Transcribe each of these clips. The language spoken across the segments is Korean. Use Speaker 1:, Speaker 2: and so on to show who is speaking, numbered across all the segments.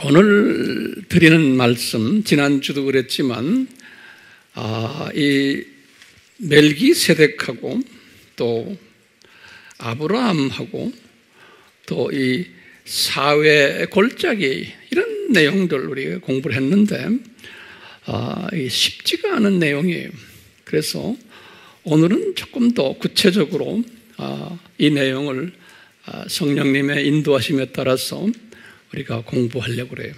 Speaker 1: 오늘 드리는 말씀, 지난주도 그랬지만, 이 멜기세덱하고 또 아브라함하고 또 이 사회 골짜기 이런 내용들 우리가 공부를 했는데, 쉽지가 않은 내용이에요. 그래서 오늘은 조금 더 구체적으로 이 내용을 성령님의 인도하심에 따라서 우리가 공부하려고 그래요.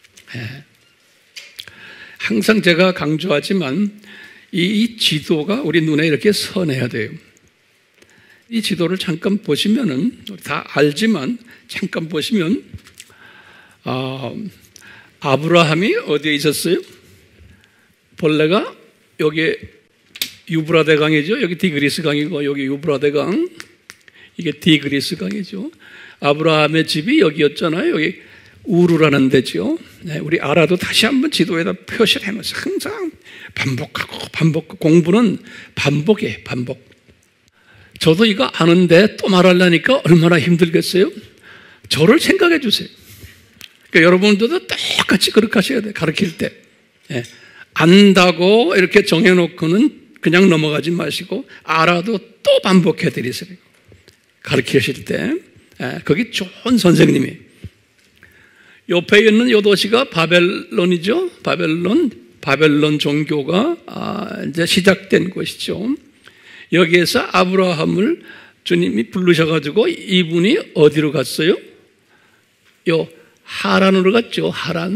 Speaker 1: 항상 제가 강조하지만 이 지도가 우리 눈에 이렇게 선해야 돼요. 이 지도를 잠깐 보시면은 다 알지만 잠깐 보시면 아브라함이 어디에 있었어요? 본래가 여기 유브라데 강이죠. 여기 디그리스 강이고 여기 유브라데 강, 이게 디그리스 강이죠. 아브라함의 집이 여기였잖아요. 여기 우르라는 데죠. 네, 우리 알아도 다시 한번 지도에다 표시를 해놓으면서 항상 반복하고 공부는 반복이에요. 반복. 저도 이거 아는데 또 말하려니까 얼마나 힘들겠어요? 저를 생각해 주세요. 그러니까 여러분들도 똑같이 그렇게 하셔야 돼요. 가르칠 때. 네. 안다고 이렇게 정해놓고는 그냥 넘어가지 마시고 알아도 또 반복해 드리세요. 가르치실 때. 거기 좋은 선생님이에요. 옆에 있는 이 도시가 바벨론이죠. 바벨론 종교가 이제 시작된 곳이죠. 여기에서 아브라함을 주님이 부르셔가지고 이분이 어디로 갔어요? 하란으로 갔죠. 하란.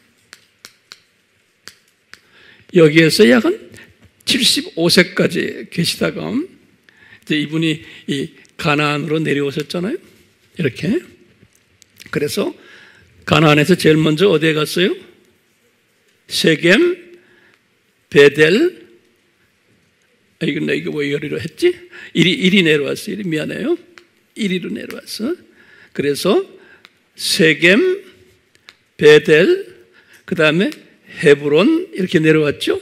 Speaker 1: 여기에서 약 한 75세까지 계시다가 이제 이분이 이 가나안으로 내려오셨잖아요. 이렇게. 그래서 가나안에서 제일 먼저 어디에 갔어요? 세겜, 베델. 이거 왜 여기로 했지? 이리 내려왔어. 이리 미안해요. 이리로 내려왔어. 그래서 세겜, 베델, 그 다음에 헤브론 이렇게 내려왔죠.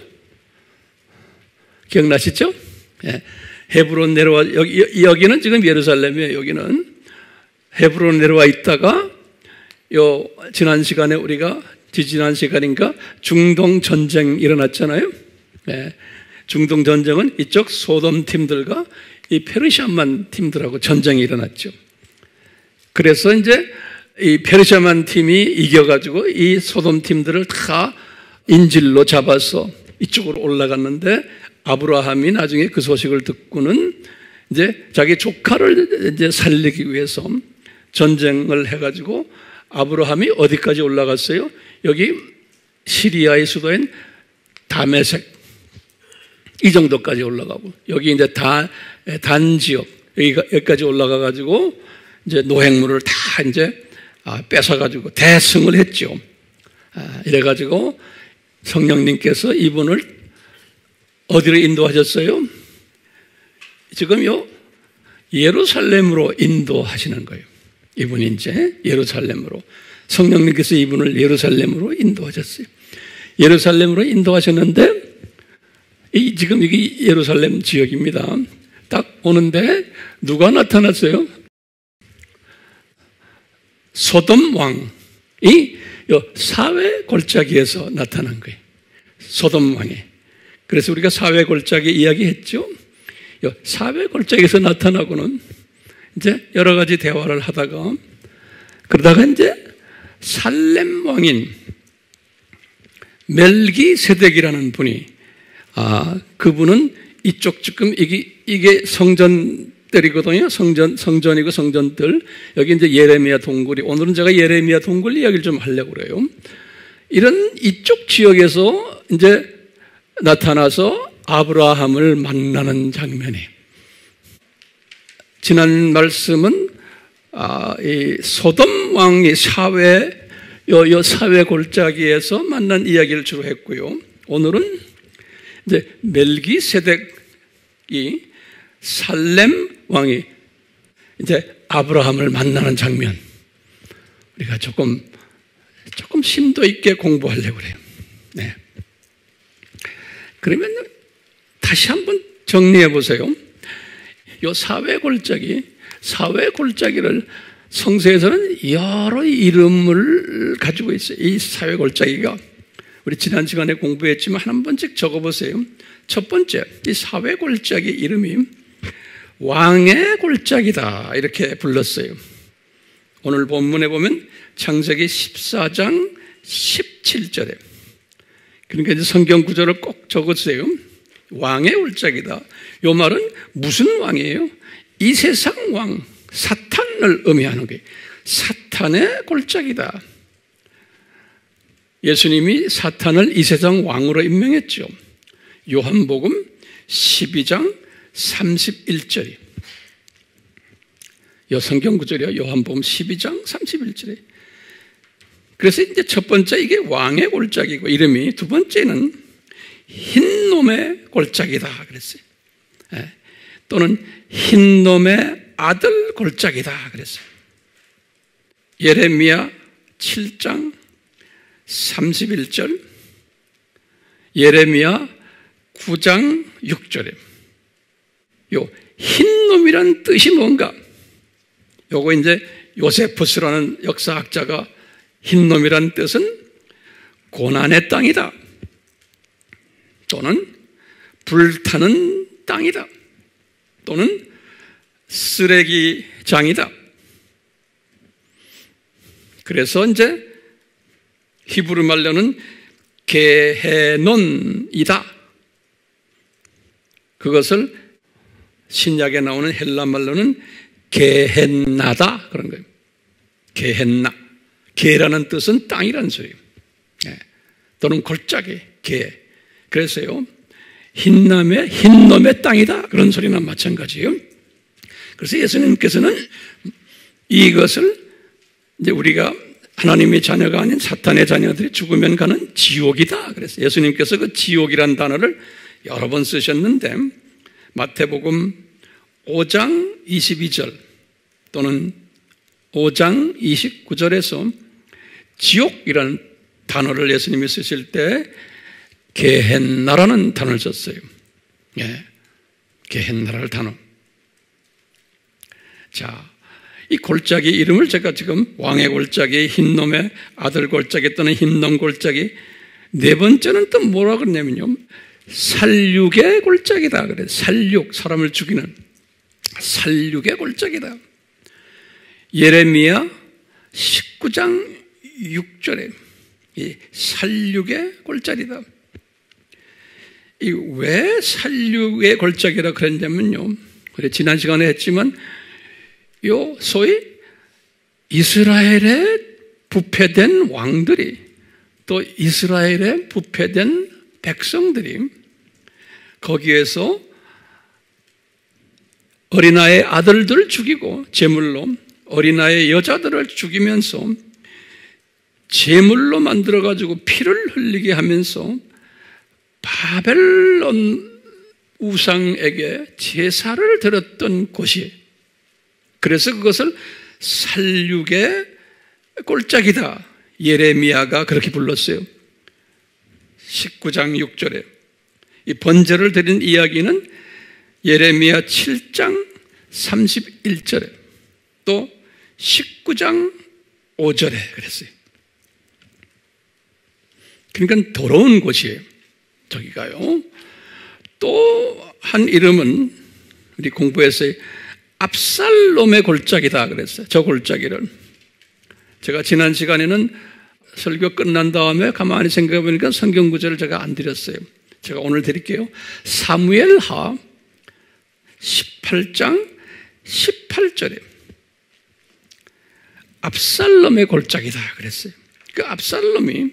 Speaker 1: 기억나시죠? 예. 헤브론 여기는 지금 예루살렘이에요. 여기는 헤브론 내려와 있다가 지난 시간에 우리가 지난 시간인가 중동 전쟁 일어났잖아요. 예. 중동 전쟁은 이쪽 소돔 팀들과 이 페르시아만 팀들하고 전쟁이 일어났죠. 그래서 이제 이 페르시아만 팀이 이겨가지고 이 소돔 팀들을 다 인질로 잡아서 이쪽으로 올라갔는데 아브라함이 나중에 그 소식을 듣고는 이제 자기 조카를 이제 살리기 위해서 전쟁을 해가지고 아브라함이 어디까지 올라갔어요? 여기 시리아의 수도인 다메섹 이 정도까지 올라가고 여기 이제 단 지역 여기까지 올라가가지고 이제 노획물을 다 이제 뺏어가지고 대승을 했죠. 이래가지고 성령님께서 이분을 어디로 인도하셨어요? 지금요 예루살렘으로 인도하시는 거예요. 이분이 이제 예루살렘으로 성령님께서 이분을 예루살렘으로 인도하셨어요. 예루살렘으로 인도하셨는데 지금 여기 예루살렘 지역입니다. 딱 오는데 누가 나타났어요? 소돔 왕이 사회 골짜기에서 나타난 거예요. 소돔 왕이. 그래서 우리가 사회 골짜기 이야기했죠. 사회 골짜기에서 나타나고는 이제 여러 가지 대화를 하다가 그러다가 이제 살렘 왕인 멜기세덱이라는 분이 그분은 이쪽 지금 이게 성전들이거든요. 성전이고 성전들. 여기 이제 예레미야 동굴이. 오늘은 제가 예레미야 동굴 이야기를 좀 하려고 그래요. 이런 이쪽 지역에서 이제 나타나서 아브라함을 만나는 장면이. 지난 말씀은 이 소돔 왕의 사회 골짜기에서 만난 이야기를 주로 했고요. 오늘은 이제 멜기세덱이 살렘 왕이 이제 아브라함을 만나는 장면. 우리가 조금 심도 있게 공부하려고 그래요. 네. 그러면 다시 한번 정리해 보세요. 이 사회 골짜기를 성서에서는 여러 이름을 가지고 있어요. 이 사회골짜기가. 우리 지난 시간에 공부했지만 한 번씩 적어보세요. 첫 번째, 이 사회골짜기 이름이 왕의 골짜기다 이렇게 불렀어요. 오늘 본문에 보면 창세기 14장 17절에, 그러니까 이제 성경 구절을 꼭 적으세요. 왕의 골짜기다. 이 말은 무슨 왕이에요? 이 세상 왕, 사탄을 의미하는 거예요. 사탄의 골짜기다. 예수님이 사탄을 이 세상 왕으로 임명했죠. 요한복음 12장 31절이. 요 성경 구절이요. 요한복음 12장 31절에. 그래서 이제 첫 번째 이게 왕의 골짜기고 이름이, 두 번째는 흰놈의 골짜기다 그랬어요. 또는 흰놈의 아들 골짜기다 그랬어요. 예레미야 7장 31절, 예레미야 9장 6절에 요 흰놈이란 뜻이 뭔가? 요거 이제 요세푸스라는 역사학자가 흰놈이란 뜻은 고난의 땅이다, 또는 불타는 땅이다, 또는 쓰레기장이다. 그래서 이제 히브리 말로는 게헤논이다. 그것을 신약에 나오는 헬라 말로는 게헨나다 그런 거예요. 게헨나. 게라는 뜻은 땅이라는 소리예요. 또는 골짜기, 게. 그래서요, 흰놈의 땅이다 그런 소리나 마찬가지예요. 그래서 예수님께서는 이것을 이제 우리가 하나님의 자녀가 아닌 사탄의 자녀들이 죽으면 가는 지옥이다 그랬어요. 예수님께서 그 지옥이라는 단어를 여러 번 쓰셨는데 마태복음 5장 22절 또는 5장 29절에서 지옥이라는 단어를 예수님이 쓰실 때 게헨나라는 단어를 썼어요. 게헨나라는 단어. 자, 이 골짜기 이름을 제가 지금 왕의 골짜기, 흰놈의 아들 골짜기 또는 흰놈 골짜기, 네 번째는 또 뭐라 그러냐면요, 살육의 골짜기다 그래요. 살육, 사람을 죽이는 살육의 골짜기다. 예레미야 19장 6절에 이 살육의 골짜기다. 이 왜 살육의 골짜기라 그랬냐면요, 우리 지난 시간에 했지만 요 소위 이스라엘의 부패된 왕들이 또 이스라엘의 부패된 백성들이 거기에서 어린아이 아들들을 죽이고 제물로 어린아이 여자들을 죽이면서 제물로 만들어가지고 피를 흘리게 하면서 바벨론 우상에게 제사를 드렸던 곳이, 그래서 그것을 살육의 골짜기다. 예레미야가 그렇게 불렀어요. 19장 6절에. 이 번제를 드린 이야기는 예레미야 7장 31절에 또 19장 5절에 그랬어요. 그러니까 더러운 곳이에요. 저기가요. 또 한 이름은 우리 공부했어요. 압살롬의 골짜기다 그랬어요. 저 골짜기를 제가 지난 시간에는 설교 끝난 다음에 가만히 생각해 보니까 성경 구절을 제가 안 드렸어요. 제가 오늘 드릴게요. 사무엘하 18장 18절에 압살롬의 골짜기다 그랬어요. 그 압살롬이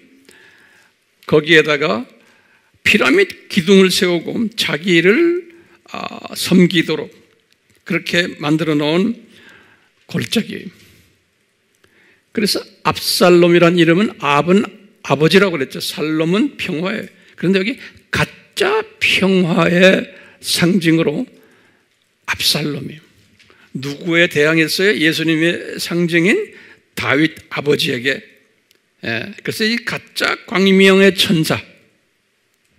Speaker 1: 거기에다가 피라미드 기둥을 세우고 자기를 섬기도록 그렇게 만들어 놓은 골짜기예요. 그래서 압살롬이라는 이름은 압은 아버지라고 그랬죠. 살롬은 평화예요. 그런데 여기 가짜 평화의 상징으로 압살롬이에요. 누구에 대항했어요? 예수님의 상징인 다윗 아버지에게. 그래서 이 가짜 광명의 천사,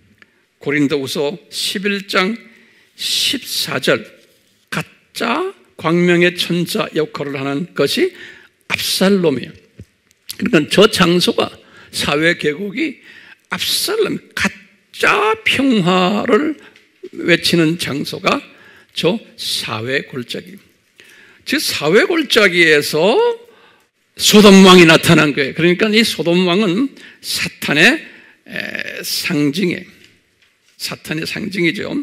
Speaker 1: 고린도후서 11장 14절, 가짜 광명의 천사 역할을 하는 것이 압살롬이에요. 그러니까 저 장소가 사회 계곡이 압살롬, 가짜 평화를 외치는 장소가 저 사회 골짜기. 즉 사회 골짜기에서 소돔 왕이 나타난 거예요. 그러니까 이 소돔 왕은 사탄의 상징이에요. 사탄의 상징이죠.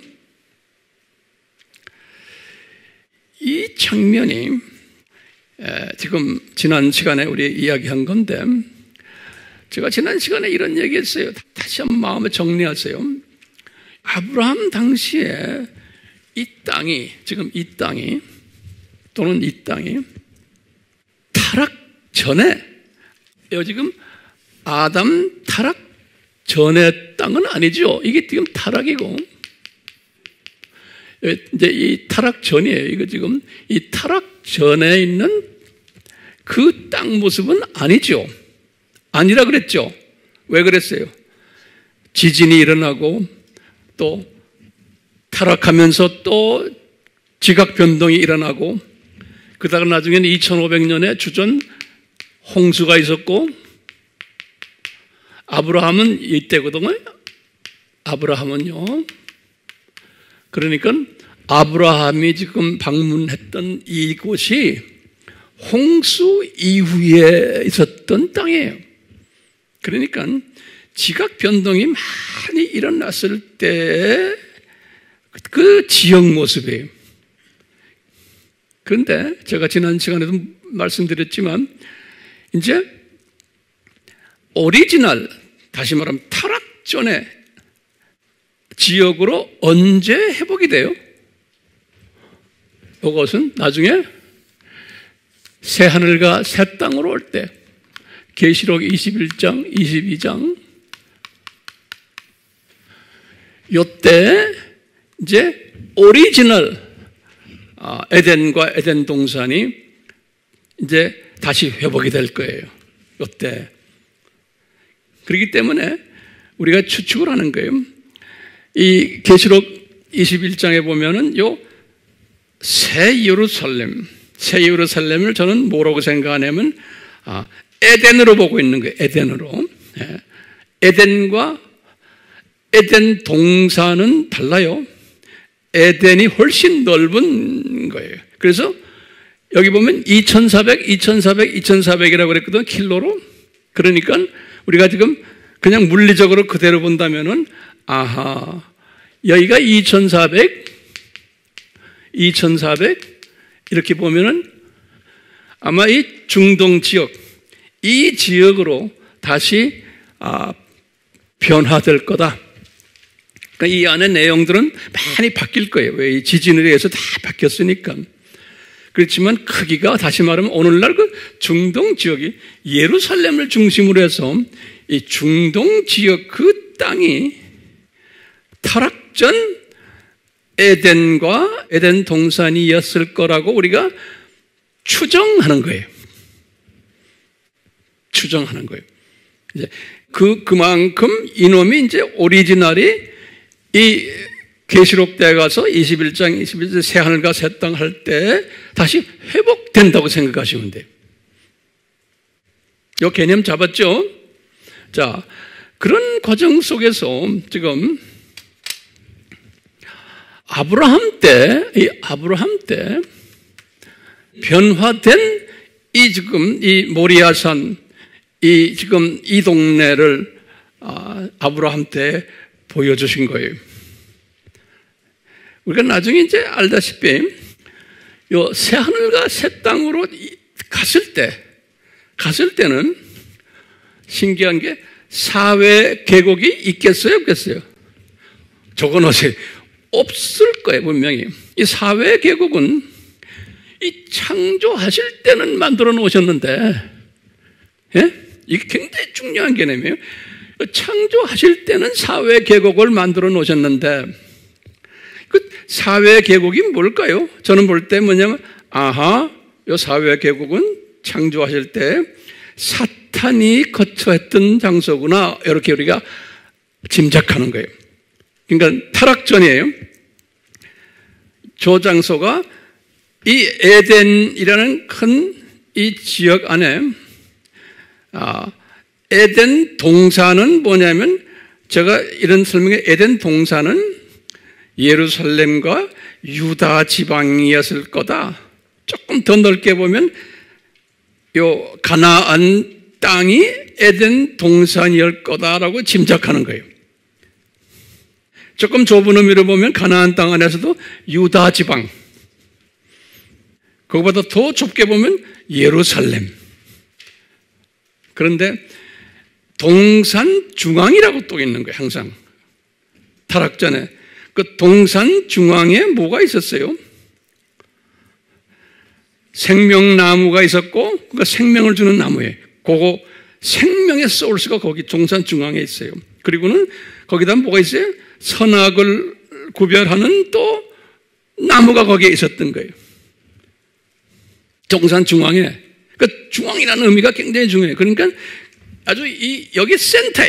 Speaker 1: 이 장면이 지금 지난 시간에 우리 이야기한 건데, 제가 지난 시간에 이런 얘기했어요. 다시 한번 마음에 정리하세요. 아브라함 당시에 이 땅이, 지금 이 땅이, 또는 이 땅이 타락 전에, 지금 아담 타락 전의 땅은 아니죠. 이게 지금 타락이고, 이제 이 타락 전이에요. 이거 지금 이 타락 전에 있는 그 땅 모습은 아니죠. 아니라 그랬죠. 왜 그랬어요? 지진이 일어나고 또 타락하면서 또 지각 변동이 일어나고, 그다가 나중에는 2500년에 주전 홍수가 있었고, 아브라함은 이때거든요. 아브라함은요. 그러니까 아브라함이 지금 방문했던 이곳이 홍수 이후에 있었던 땅이에요. 그러니까 지각 변동이 많이 일어났을 때 그 지역 모습이에요. 그런데 제가 지난 시간에도 말씀드렸지만, 이제 오리지널, 다시 말하면 타락 전의 지역으로 언제 회복이 돼요? 이것은 나중에 새 하늘과 새 땅으로 올 때, 계시록 21장, 22장, 요때 이제 오리지널 에덴과 에덴 동산이 이제 다시 회복이 될 거예요. 요때. 그렇기 때문에 우리가 추측을 하는 거예요. 이 계시록 21장에 보면은 요 새 예루살렘을 저는 뭐라고 생각하냐면 에덴으로 보고 있는 거예요. 에덴으로. 에덴과 에덴 동산은 달라요. 에덴이 훨씬 넓은 거예요. 그래서 여기 보면 2400이라고 그랬거든, 킬로로. 그러니까 우리가 지금 그냥 물리적으로 그대로 본다면은, 아하, 여기가 2400 이렇게 보면은 아마 이 중동 지역, 이 지역으로 다시 변화될 거다. 그러니까 이 안에 내용들은 많이 바뀔 거예요. 왜? 이 지진에 의해서 다 바뀌었으니까. 그렇지만 크기가, 다시 말하면 오늘날 그 중동 지역이 예루살렘을 중심으로 해서 이 중동 지역 그 땅이 타락전 에덴과 에덴 동산이었을 거라고 우리가 추정하는 거예요. 추정하는 거예요. 이제 그만큼 이놈이 이제 오리지널이 이 계시록 때 가서 21장, 21장 새 하늘과 새 땅 할 때 다시 회복된다고 생각하시면 돼요. 이 개념 잡았죠? 자, 그런 과정 속에서 지금 아브라함 때 변화된 이 모리아산, 지금 이 동네를 아브라함 때 보여주신 거예요. 우리가 나중에 이제 알다시피 요 새 하늘과 새 땅으로 갔을 때는 신기한 게 사회 계곡이 있겠어요, 없겠어요? 적어놓으세요. 없을 거예요, 분명히. 이 사회 계곡은 이 창조하실 때는 만들어 놓으셨는데, 예? 이게 굉장히 중요한 개념이에요. 창조하실 때는 사회 계곡을 만들어 놓으셨는데, 그 사회 계곡이 뭘까요? 저는 볼 때 뭐냐면, 이 사회 계곡은 창조하실 때 사탄이 거처했던 장소구나, 이렇게 우리가 짐작하는 거예요. 그러니까 타락전이에요. 저 장소가 이 에덴이라는 큰 이 지역 안에 에덴 동산은 뭐냐면 제가 이런 설명에 에덴 동산은 예루살렘과 유다 지방이었을 거다. 조금 더 넓게 보면 요 가나안 땅이 에덴 동산이었을 거다라고 짐작하는 거예요. 조금 좁은 의미로 보면 가나안 땅 안에서도 유다 지방, 그거보다 더 좁게 보면 예루살렘. 그런데 동산 중앙이라고 또 있는 거예요. 항상 타락전에 그 동산 중앙에 뭐가 있었어요? 생명나무가 있었고, 그러니까 생명을 주는 나무예요. 그거 생명의 소스가 거기 동산 중앙에 있어요. 그리고는 거기다 뭐가 있어요? 선악을 구별하는 또 나무가 거기에 있었던 거예요. 동산 중앙에. 그 중앙이라는 의미가 굉장히 중요해요. 그러니까 아주 여기 센터에.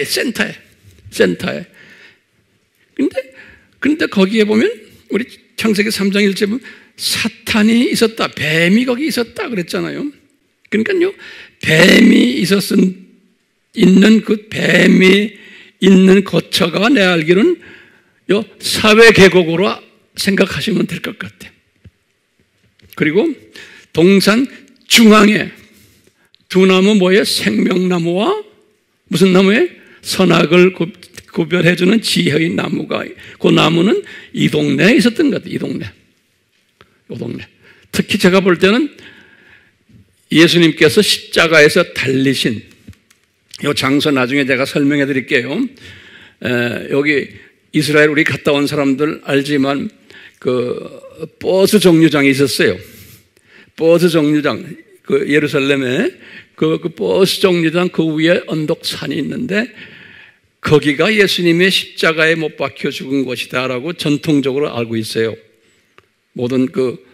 Speaker 1: 그런데 거기에 보면 우리 창세기 3장 1절 보면 사탄이 있었다. 뱀이 거기 있었다 그랬잖아요. 그러니까요, 뱀이 있는 그 뱀이 있는 거처가 내 알기로는 사회 계곡으로 생각하시면 될 것 같아요. 그리고 동산 중앙에 두 나무 뭐예요? 생명나무와 무슨 나무예요? 선악을 구별해주는 지혜의 나무가, 그 나무는 이 동네에 있었던 것 같아요. 이 동네. 특히 제가 볼 때는 예수님께서 십자가에서 달리신 이 장소 나중에 제가 설명해 드릴게요. 여기 이스라엘 우리 갔다 온 사람들 알지만 그 버스 정류장이 있었어요. 버스 정류장, 그 예루살렘에 그 버스 정류장 그 위에 언덕산이 있는데 거기가 예수님의 십자가에 못 박혀 죽은 곳이다라고 전통적으로 알고 있어요. 모든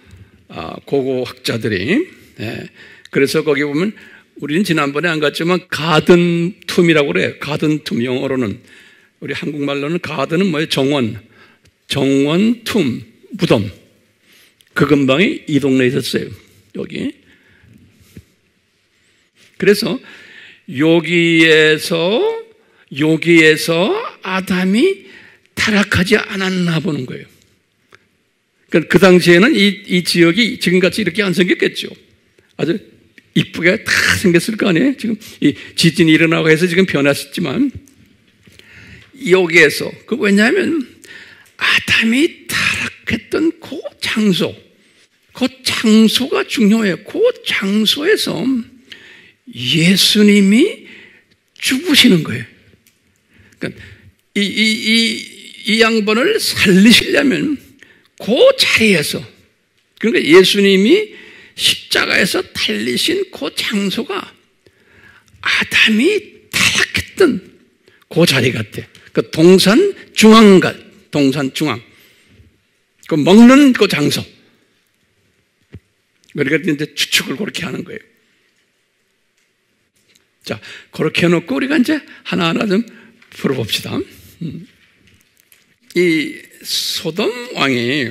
Speaker 1: 고고학자들이. 그래서 거기 보면 우리는 지난번에 안 갔지만 가든 툼이라고 그래요. 가든 툼, 영어로는. 우리 한국말로는 가든은 뭐예요? 정원 툼, 무덤. 그 근방이 이 동네에 있었어요. 여기. 그래서 여기에서 아담이 타락하지 않았나 보는 거예요. 그 당시에는 이 지역이 지금같이 이렇게 안 생겼겠죠. 아주 이쁘게 다 생겼을 거 아니에요. 지금 이 지진이 일어나고 해서 지금 변했지만 여기에서 왜냐하면 아담이 타락했던 그 장소가 중요해요. 그 장소에서 예수님이 죽으시는 거예요. 그러니까 이 양반을 살리시려면 그 자리에서, 그러니까 예수님이 십자가에서 달리신 그 장소가 아담이 타락했던 그 자리 같아. 그 동산 중앙. 그 먹는 그 장소. 그러니까 이제 추측을 그렇게 하는 거예요. 자, 그렇게 해놓고 우리가 이제 하나하나 좀 풀어봅시다. 이 소돔 왕이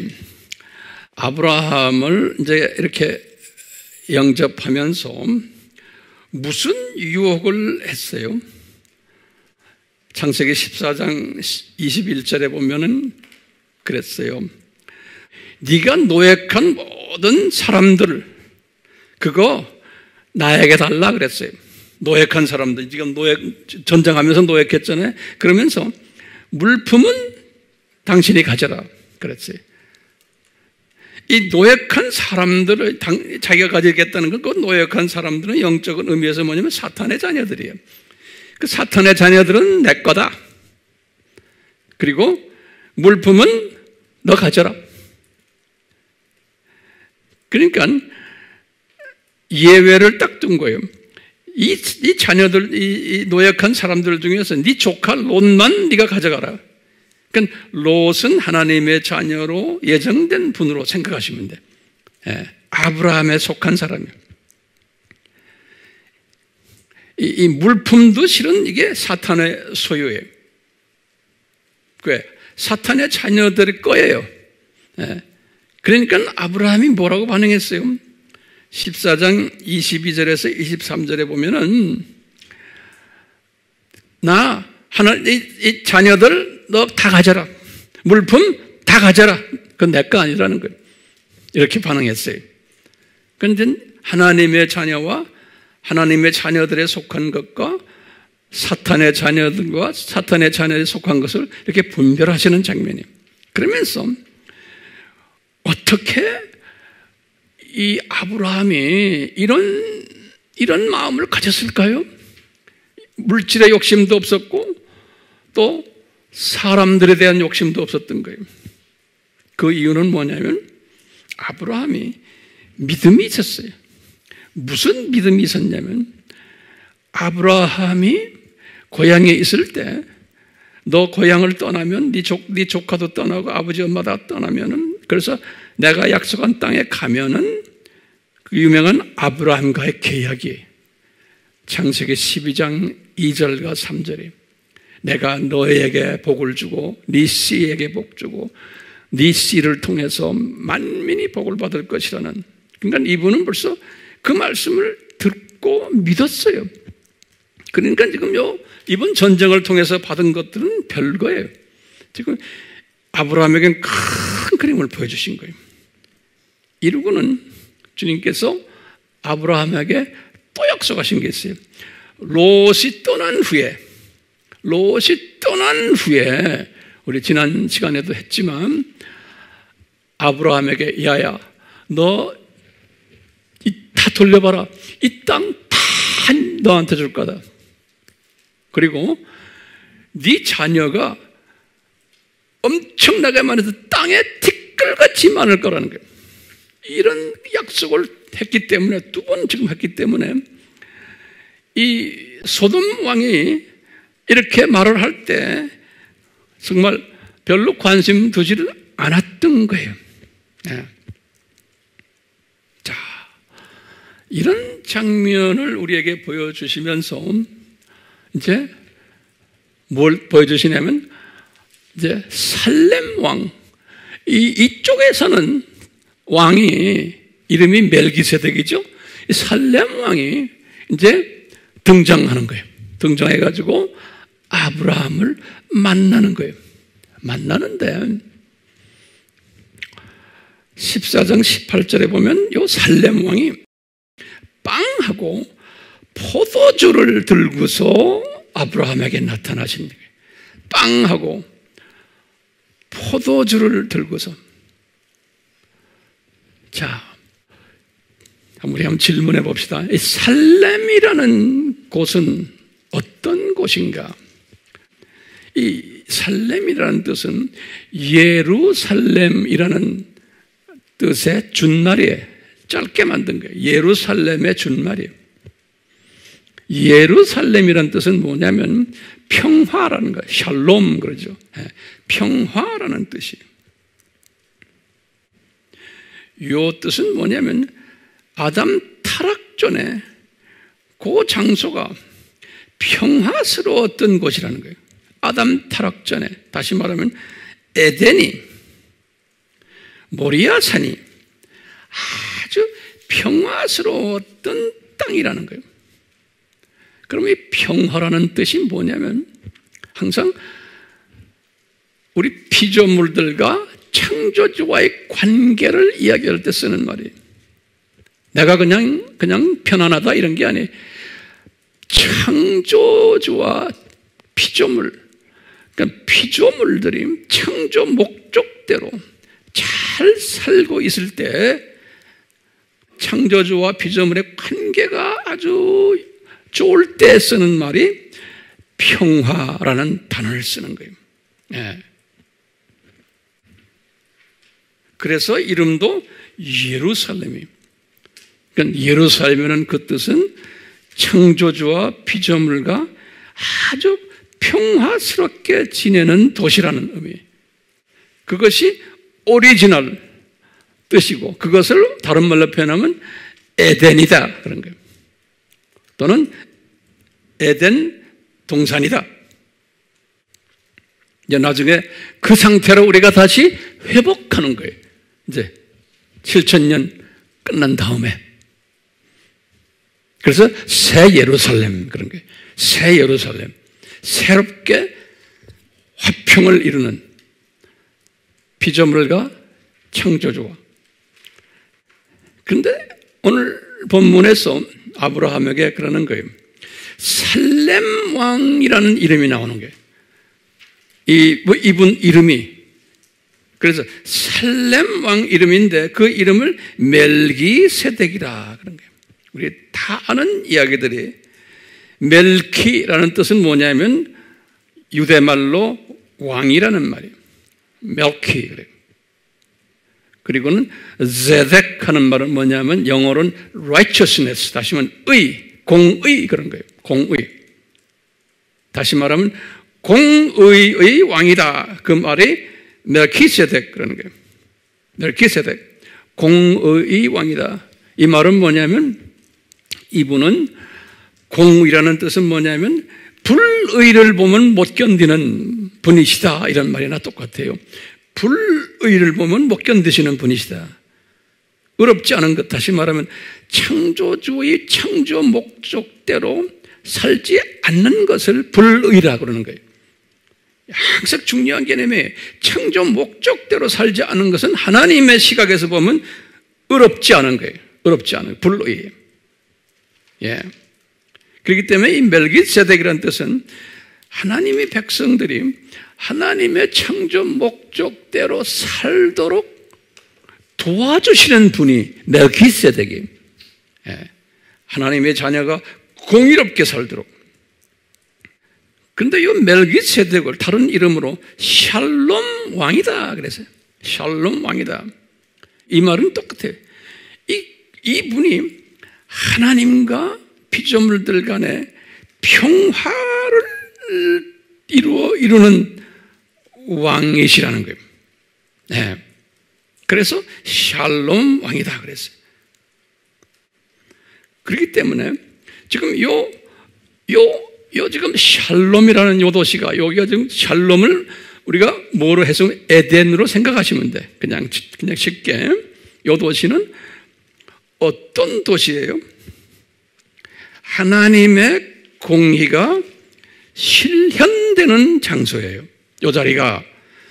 Speaker 1: 아브라함을 이제 이렇게 영접하면서 무슨 유혹을 했어요? 창세기 14장 21절에 보면은 그랬어요. 네가 노획한 모든 사람들 그거 나에게 달라 그랬어요. 노획한 사람들, 지금 전쟁하면서 노획했잖아요. 그러면서 물품은 당신이 가져라 그랬어요. 이 노획한 사람들을 자기가 가지겠다는 건 그 노획한 사람들은 영적인 의미에서 뭐냐면 사탄의 자녀들이에요. 그 사탄의 자녀들은 내 거다. 그리고 물품은 너 가져라. 그러니까 예외를 딱 둔 거예요. 이 자녀들, 이 노약한 사람들 중에서 네 조카 롯만 네가 가져가라. 그러니까 롯은 하나님의 자녀로 예정된 분으로 생각하시면 돼. 아브라함에 속한 사람이에요. 이 물품도 실은 이게 사탄의 소유예요. 왜? 사탄의 자녀들 거예요. 그러니까 아브라함이 뭐라고 반응했어요? 14장 22절에서 23절에 보면은 이 자녀들 너 다 가져라. 물품 다 가져라. 그건 내 거 아니라는 거예요. 이렇게 반응했어요. 그런데 하나님의 자녀와 하나님의 자녀들에 속한 것과 사탄의 자녀들과 사탄의 자녀에 속한 것을 이렇게 분별하시는 장면이에요. 그러면서 어떻게 이 아브라함이 이런 마음을 가졌을까요? 물질의 욕심도 없었고 또 사람들에 대한 욕심도 없었던 거예요. 그 이유는 뭐냐면 아브라함이 믿음이 있었어요. 무슨 믿음이 있었냐면 아브라함이 고향에 있을 때 너 고향을 떠나면 네 조카도 떠나고 아버지 엄마 다 떠나면은 그래서 내가 약속한 땅에 가면은 그 유명한 아브라함과의 계약이 창세기 12장 2절과 3절에 내가 너에게 복을 주고 네 씨에게 복 주고 네 씨를 통해서 만민이 복을 받을 것이라는, 그러니까 이분은 벌써 그 말씀을 듣고 믿었어요. 그러니까 지금요 이번 전쟁을 통해서 받은 것들은 별거예요. 지금 아브라함에겐 큰 그림을 보여주신 거예요. 이러고는 주님께서 아브라함에게 또 약속하신 게 있어요. 롯이 떠난 후에 우리 지난 시간에도 했지만 아브라함에게 야야 너 다 돌려봐라. 이 땅 다 너한테 줄 거다. 그리고 네 자녀가 엄청나게 많아서 땅에 티끌같이 많을 거라는 거예요. 이런 약속을 했기 때문에 두 번 지금 했기 때문에 이 소돔 왕이 이렇게 말을 할 때 정말 별로 관심 두지를 않았던 거예요. 네. 자, 이런 장면을 우리에게 보여주시면서 이제 뭘 보여주시냐면 이제 살렘 왕, 이쪽에서는 왕이 이름이 멜기세덱이죠. 이 살렘 왕이 이제 등장하는 거예요. 등장해가지고 아브라함을 만나는 거예요. 만나는데 14장 18절에 보면 요 살렘 왕이 빵하고 포도주를 들고서 아브라함에게 나타나십니다. 빵하고 포도주를 들고서. 자, 우리 한번 질문해 봅시다. 이 살렘이라는 곳은 어떤 곳인가? 이 살렘이라는 뜻은 예루살렘이라는 뜻의 준말이에요. 짧게 만든 거예요. 예루살렘의 준말이에요. 예루살렘이라는 뜻은 뭐냐면 평화라는 거예요. 샬롬 그러죠. 평화라는 뜻이에요. 이 뜻은 뭐냐면 아담 타락 전에 그 장소가 평화스러웠던 곳이라는 거예요. 아담 타락 전에, 다시 말하면 에덴이, 모리아산이 아주 평화스러웠던 땅이라는 거예요. 그럼 이 평화라는 뜻이 뭐냐면 항상 우리 피조물들과 창조주와의 관계를 이야기할 때 쓰는 말이에요. 내가 그냥 편안하다 이런 게 아니에요. 창조주와 피조물, 그러니까 피조물들이 창조 목적대로 잘 살고 있을 때 창조주와 피조물의 관계가 아주 좋을 때 쓰는 말이 평화라는 단어를 쓰는 거예요. 네. 그래서 이름도 예루살렘이에요. 그러니까 예루살렘이라는 그 뜻은 창조주와 피조물과 아주 평화스럽게 지내는 도시라는 의미. 그것이 오리지널 뜻이고 그것을 다른 말로 표현하면 에덴이다 그런 거예요. 또는 에덴 동산이다. 이제 나중에 그 상태로 우리가 다시 회복하는 거예요. 이제 7,000년 끝난 다음에. 그래서 새 예루살렘, 그런 거예요. 새 예루살렘. 새롭게 화평을 이루는 피조물과 창조주와. 그런데 오늘 본문에서 아브라함에게 그러는 거예요. 살렘 왕이라는 이름이 나오는 거예요. 이분 이름이. 그래서 살렘 왕 이름인데 그 이름을 멜기세덱이라 그런 거예요. 우리 다 아는 이야기들이 멜키라는 뜻은 뭐냐면 유대말로 왕이라는 말이에요. 멜키 그래요. 그리고는 제덱 하는 말은 뭐냐면 영어로는 righteousness, 다시 말하면 의, 공의 그런 거예요. 공의. 다시 말하면 공의의 왕이다. 그 말이 멜키세덱 그러는 거예요. 멜키세덱, 공의의 왕이다. 이 말은 뭐냐면 이분은 공의라는 뜻은 뭐냐면 불의를 보면 못 견디는 분이시다. 이런 말이나 똑같아요. 불의를 보면 못 견디시는 분이시다. 어렵지 않은 것, 다시 말하면 창조주의 창조 목적대로 살지 않는 것을 불의라고 그러는 거예요. 항상 중요한 개념이에요. 창조 목적대로 살지 않는 것은 하나님의 시각에서 보면 어렵지 않은 거예요. 어렵지 않은 불의예요. 예. 그렇기 때문에 이 멜기세덱이라는 뜻은 하나님의 백성들이 하나님의 창조 목적대로 살도록 도와주시는 분이 멜기세덱이에요. 예. 하나님의 자녀가 공의롭게 살도록. 그런데 이 멜기세덱을 다른 이름으로 샬롬 왕이다 그랬어요. 샬롬 왕이다. 이 말은 똑같아요. 이분이 하나님과 피조물들 간에 평화를 이루는 왕이시라는 거예요. 네. 그래서 샬롬 왕이다 그랬어요. 그렇기 때문에 지금 지금 샬롬이라는 요 도시가, 여기가 지금 샬롬을 우리가 뭐로 해서 에덴으로 생각하시면 돼. 그냥 쉽게. 요 도시는 어떤 도시예요? 하나님의 공의가 실현되는 장소예요. 이 자리가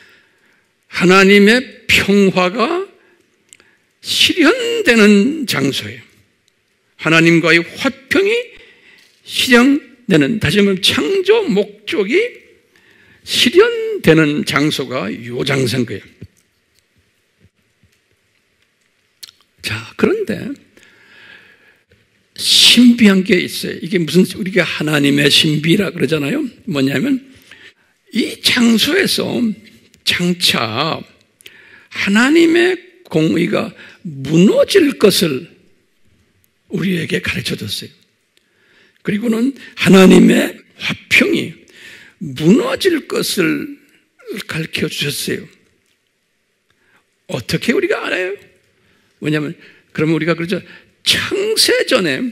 Speaker 1: 하나님의 평화가 실현되는 장소예요. 하나님과의 화평이 실현되는, 다시 말하면 창조 목적이 실현되는 장소가 이 장소인 거예요. 자, 그런데 신비한 게 있어요. 이게 무슨, 우리가 하나님의 신비라 그러잖아요. 뭐냐면 이 장소에서 장차 하나님의 공의가 무너질 것을 우리에게 가르쳐 줬어요. 그리고는 하나님의 화평이 무너질 것을 가르쳐 주셨어요. 어떻게 우리가 알아요? 왜냐하면 그러면 우리가 그러죠. 창세전에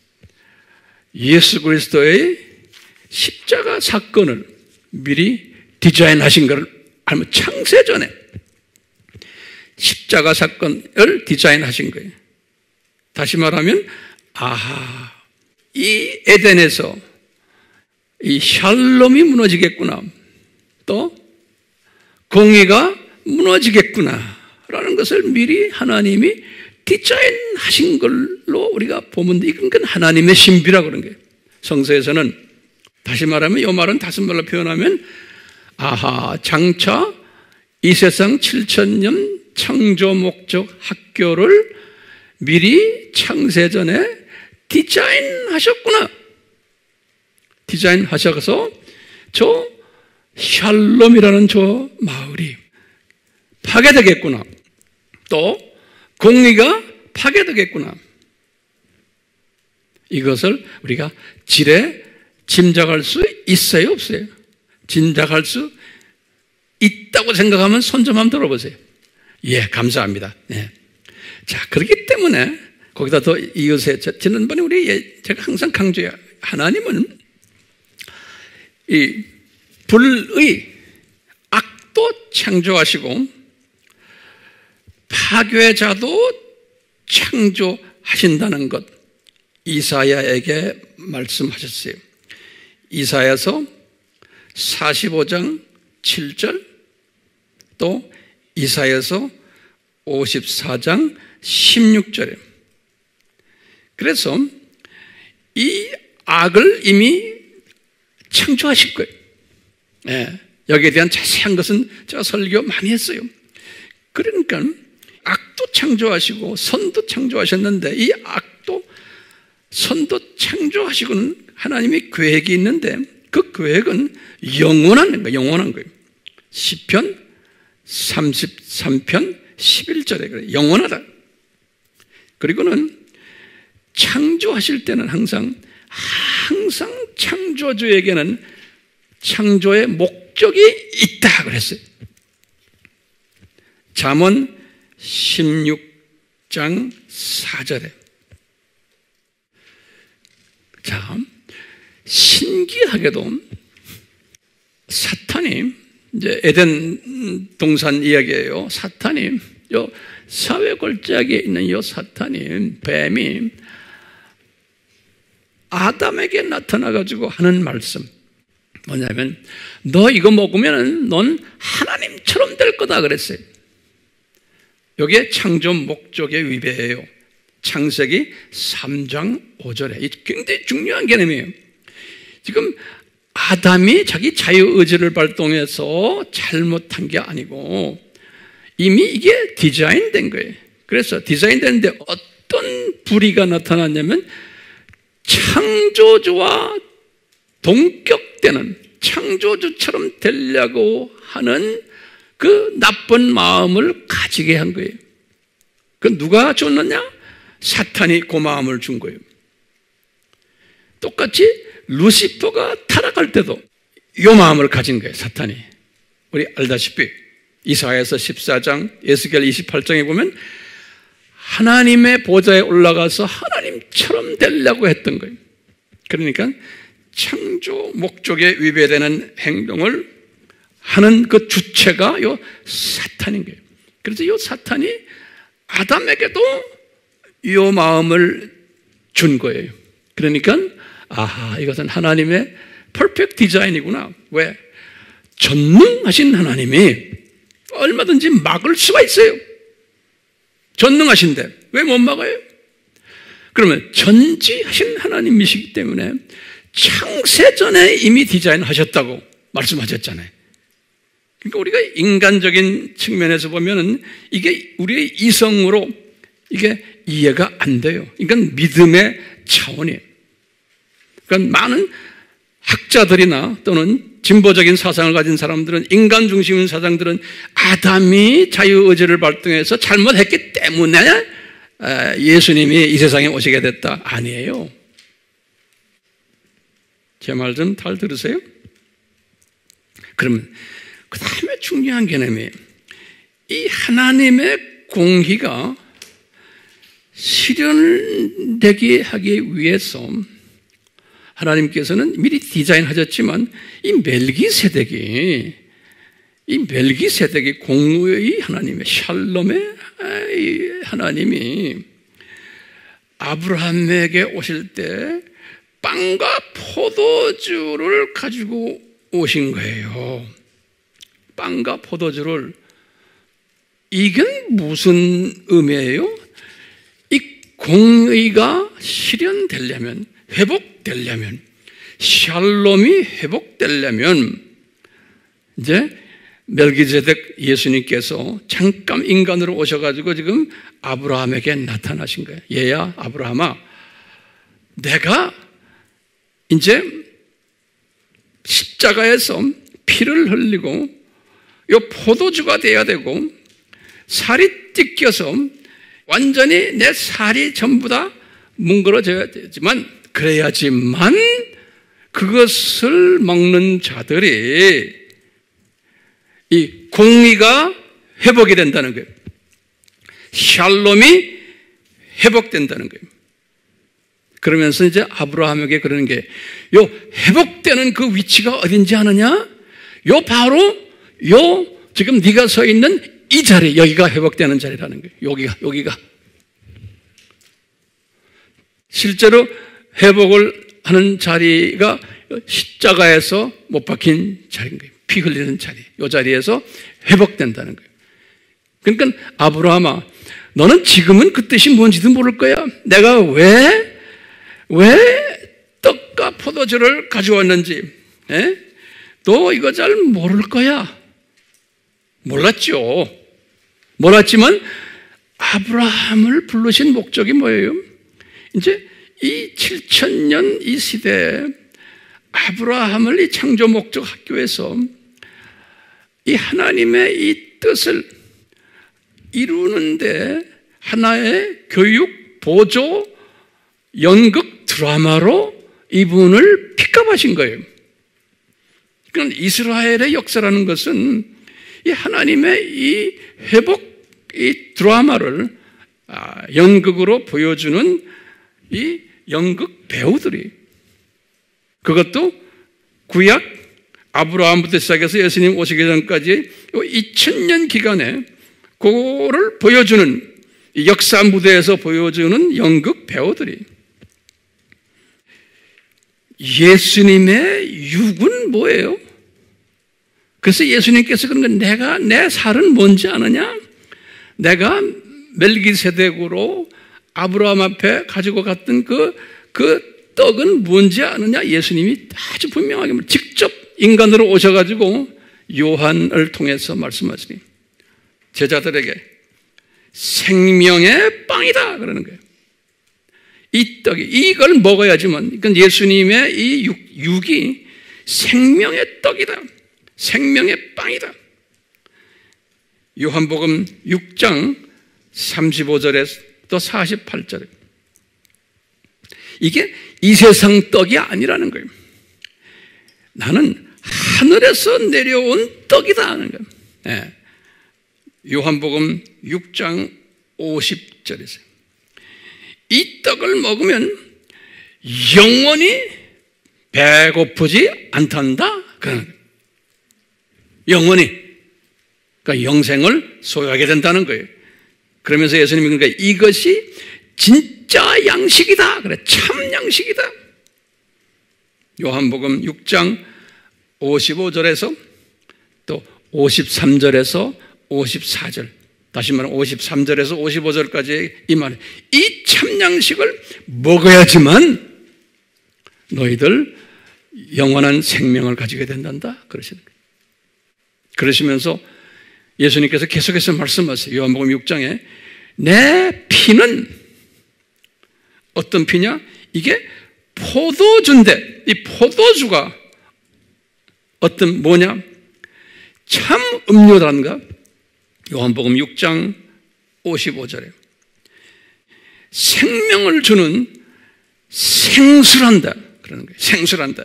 Speaker 1: 예수 그리스도의 십자가 사건을 미리 디자인하신 것을 알면, 창세전에 십자가 사건을 디자인하신 거예요. 다시 말하면 이 에덴에서 이 샬롬이 무너지겠구나, 또 공의가 무너지겠구나 라는 것을 미리 하나님이 디자인하신 걸로 우리가 보면 돼. 이건 하나님의 신비라고 그러는 거예요. 성서에서는 다시 말하면, 이 말은 다섯 말로 표현하면 장차 이 세상 7,000년 창조 목적 학교를 미리 창세전에 디자인하셨구나. 디자인하셔서 저 샬롬이라는 저 마을이 파괴되겠구나, 또 공의가 파괴되겠구나. 이것을 우리가 지레 짐작할 수 있어요, 없어요? 짐작할 수 있다고 생각하면 손 좀 한번 들어보세요. 예, 감사합니다. 예. 자, 그렇기 때문에 거기다 더 이어서 지난번에 제가 항상 강조해요. 하나님은 이 불의, 악도 창조하시고 파괴자도 창조하신다는 것 이사야에게 말씀하셨어요. 이사야서 45장 7절 또 이사야서 54장 16절에 그래서 이 악을 이미 창조하실 거예요. 예, 여기에 대한 자세한 것은 제가 설교 많이 했어요. 그러니까 악도 창조하시고 선도 창조하셨는데 이 악도 선도 창조하시고는 하나님의 계획이 있는데 그 계획은 영원한 거예요. 영원한 거예요. 시편 33편 11절에 그래요. 영원하다. 그리고는 창조하실 때는 항상 창조주에게는 창조의 목적이 있다 그랬어요. 잠언 16장 4절에 자, 신기하게도 사탄이 이제 에덴 동산 이야기예요. 사탄이 요 사회 골짜기에 있는 요 사탄이 뱀이 아담에게 나타나가지고 하는 말씀 뭐냐면 너 이거 먹으면 넌 하나님처럼 될 거다 그랬어요. 이게 창조 목적의 위배예요. 창세기 3장 5절에 굉장히 중요한 개념이에요. 지금 아담이 자기 자유의지를 발동해서 잘못한 게 아니고 이미 이게 디자인된 거예요. 그래서 디자인됐는데 어떤 불의가 나타났냐면 창조주와 동격되는 창조주처럼 되려고 하는 그 나쁜 마음을 가지게 한 거예요. 그 누가 줬느냐? 사탄이 그 마음을 준 거예요. 똑같이 루시퍼가 타락할 때도 이 마음을 가진 거예요. 사탄이. 우리 알다시피 이사야서 14장 에스겔 28장에 보면 하나님의 보좌에 올라가서 하나님처럼 되려고 했던 거예요. 그러니까 창조 목적에 위배되는 행동을 하는 그 주체가 요 사탄인 거예요. 그래서 요 사탄이 아담에게도 요 마음을 준 거예요. 그러니까 아하, 이것은 하나님의 퍼펙트 디자인이구나. 왜? 전능하신 하나님이 얼마든지 막을 수가 있어요. 전능하신데 왜 못 막아요? 그러면 전지하신 하나님이시기 때문에 창세전에 이미 디자인하셨다고 말씀하셨잖아요. 그러니까 우리가 인간적인 측면에서 보면은 이게 우리의 이성으로 이게 이해가 안 돼요. 그러니까 믿음의 차원이에요. 그러니까 많은 학자들이나 또는 진보적인 사상을 가진 사람들은 인간 중심인 사상들은 아담이 자유의지를 발동해서 잘못했기 때문에 예수님이 이 세상에 오시게 됐다. 아니에요. 제 말 좀 잘 들으세요? 그러면 그 다음에 중요한 개념이 이 하나님의 공의가 실현되게 하기 위해서 하나님께서는 미리 디자인하셨지만 이 멜기세덱이 공의의 하나님의 샬롬의 하나님이 아브라함에게 오실 때 빵과 포도주를 가지고 오신 거예요. 빵과 포도주를. 이게 무슨 의미예요? 이 공의가 실현되려면, 회복되려면, 샬롬이 회복되려면 이제 멜기세덱 예수님께서 잠깐 인간으로 오셔가지고 지금 아브라함에게 나타나신 거예요. 얘야 아브라함아, 내가 이제 십자가에서 피를 흘리고 요 포도주가 돼야 되고 살이 찢겨서 완전히 내 살이 전부 다 뭉그러져야 되지만 그래야지만 그것을 먹는 자들이 이 공의가 회복이 된다는 거예요. 샬롬이 회복된다는 거예요. 그러면서 이제 아브라함에게 그러는 게, 요 회복되는 그 위치가 어딘지 아느냐? 요 바로 요 지금 네가 서 있는 이 자리, 여기가 회복되는 자리라는 거예요. 여기가. 실제로 회복을 하는 자리가 십자가에서 못 박힌 자리인 거예요. 피 흘리는 자리. 이 자리에서 회복된다는 거예요. 그러니까 아브라함아, 너는 지금은 그 뜻이 뭔지도 모를 거야. 내가 왜 떡과 포도주를 가져왔는지, 너 이거 잘 모를 거야. 몰랐지만 아브라함을 부르신 목적이 뭐예요? 이제 이 7,000년 이 시대에 아브라함을 이 창조 목적 학교에서 이 하나님의 이 뜻을 이루는데 하나의 교육, 보조, 연극, 드라마로 이분을 픽업하신 거예요. 그러니까 이스라엘의 역사라는 것은 이 하나님의 이 회복, 이 드라마를 연극으로 보여주는 이 연극 배우들이, 그것도 구약 아브라함부터 시작해서 예수님 오시기 전까지 2000년 기간에 그거를 보여주는 역사 무대에서 보여주는 연극 배우들이, 예수님의 육은 뭐예요? 그래서 예수님께서 그런 건 내 살은 뭔지 아느냐? 내가 멜기세덱으로 아브라함 앞에 가지고 갔던 그 떡은 뭔지 아느냐? 예수님이 아주 분명하게 직접 인간으로 오셔가지고 요한을 통해서 말씀하시니 제자들에게 생명의 빵이다 그러는 거예요. 이 떡이, 이걸 먹어야지만, 그러니까 예수님의 이 육이 생명의 떡이다, 생명의 빵이다. 요한복음 6장 35절에서 또 48절에 이게 이 세상 떡이 아니라는 거예요. 나는 하늘에서 내려온 떡이다 하는 거예요. 네. 요한복음 6장 50절에서 이 떡을 먹으면 영원히 배고프지 않단다 그러는 거예요. 영원히, 그러니까 영생을 소유하게 된다는 거예요. 그러면서 예수님이 그러니까 이것이 진짜 양식이다 그래, 참 양식이다. 요한복음 6장 55절에서 또 53절에서 54절, 다시 말하면 53절에서 55절까지 이 말, 이 참양식을 먹어야지만 너희들 영원한 생명을 가지게 된단다 그러시는 거예요. 그러시면서 예수님께서 계속해서 말씀하세요. 요한복음 6장에 내 피는 어떤 피냐? 이게 포도주인데 이 포도주가 어떤 뭐냐? 참 음료란가? 요한복음 6장 55절에 생명을 주는 생수란다 그러는 거예요. 생수란다.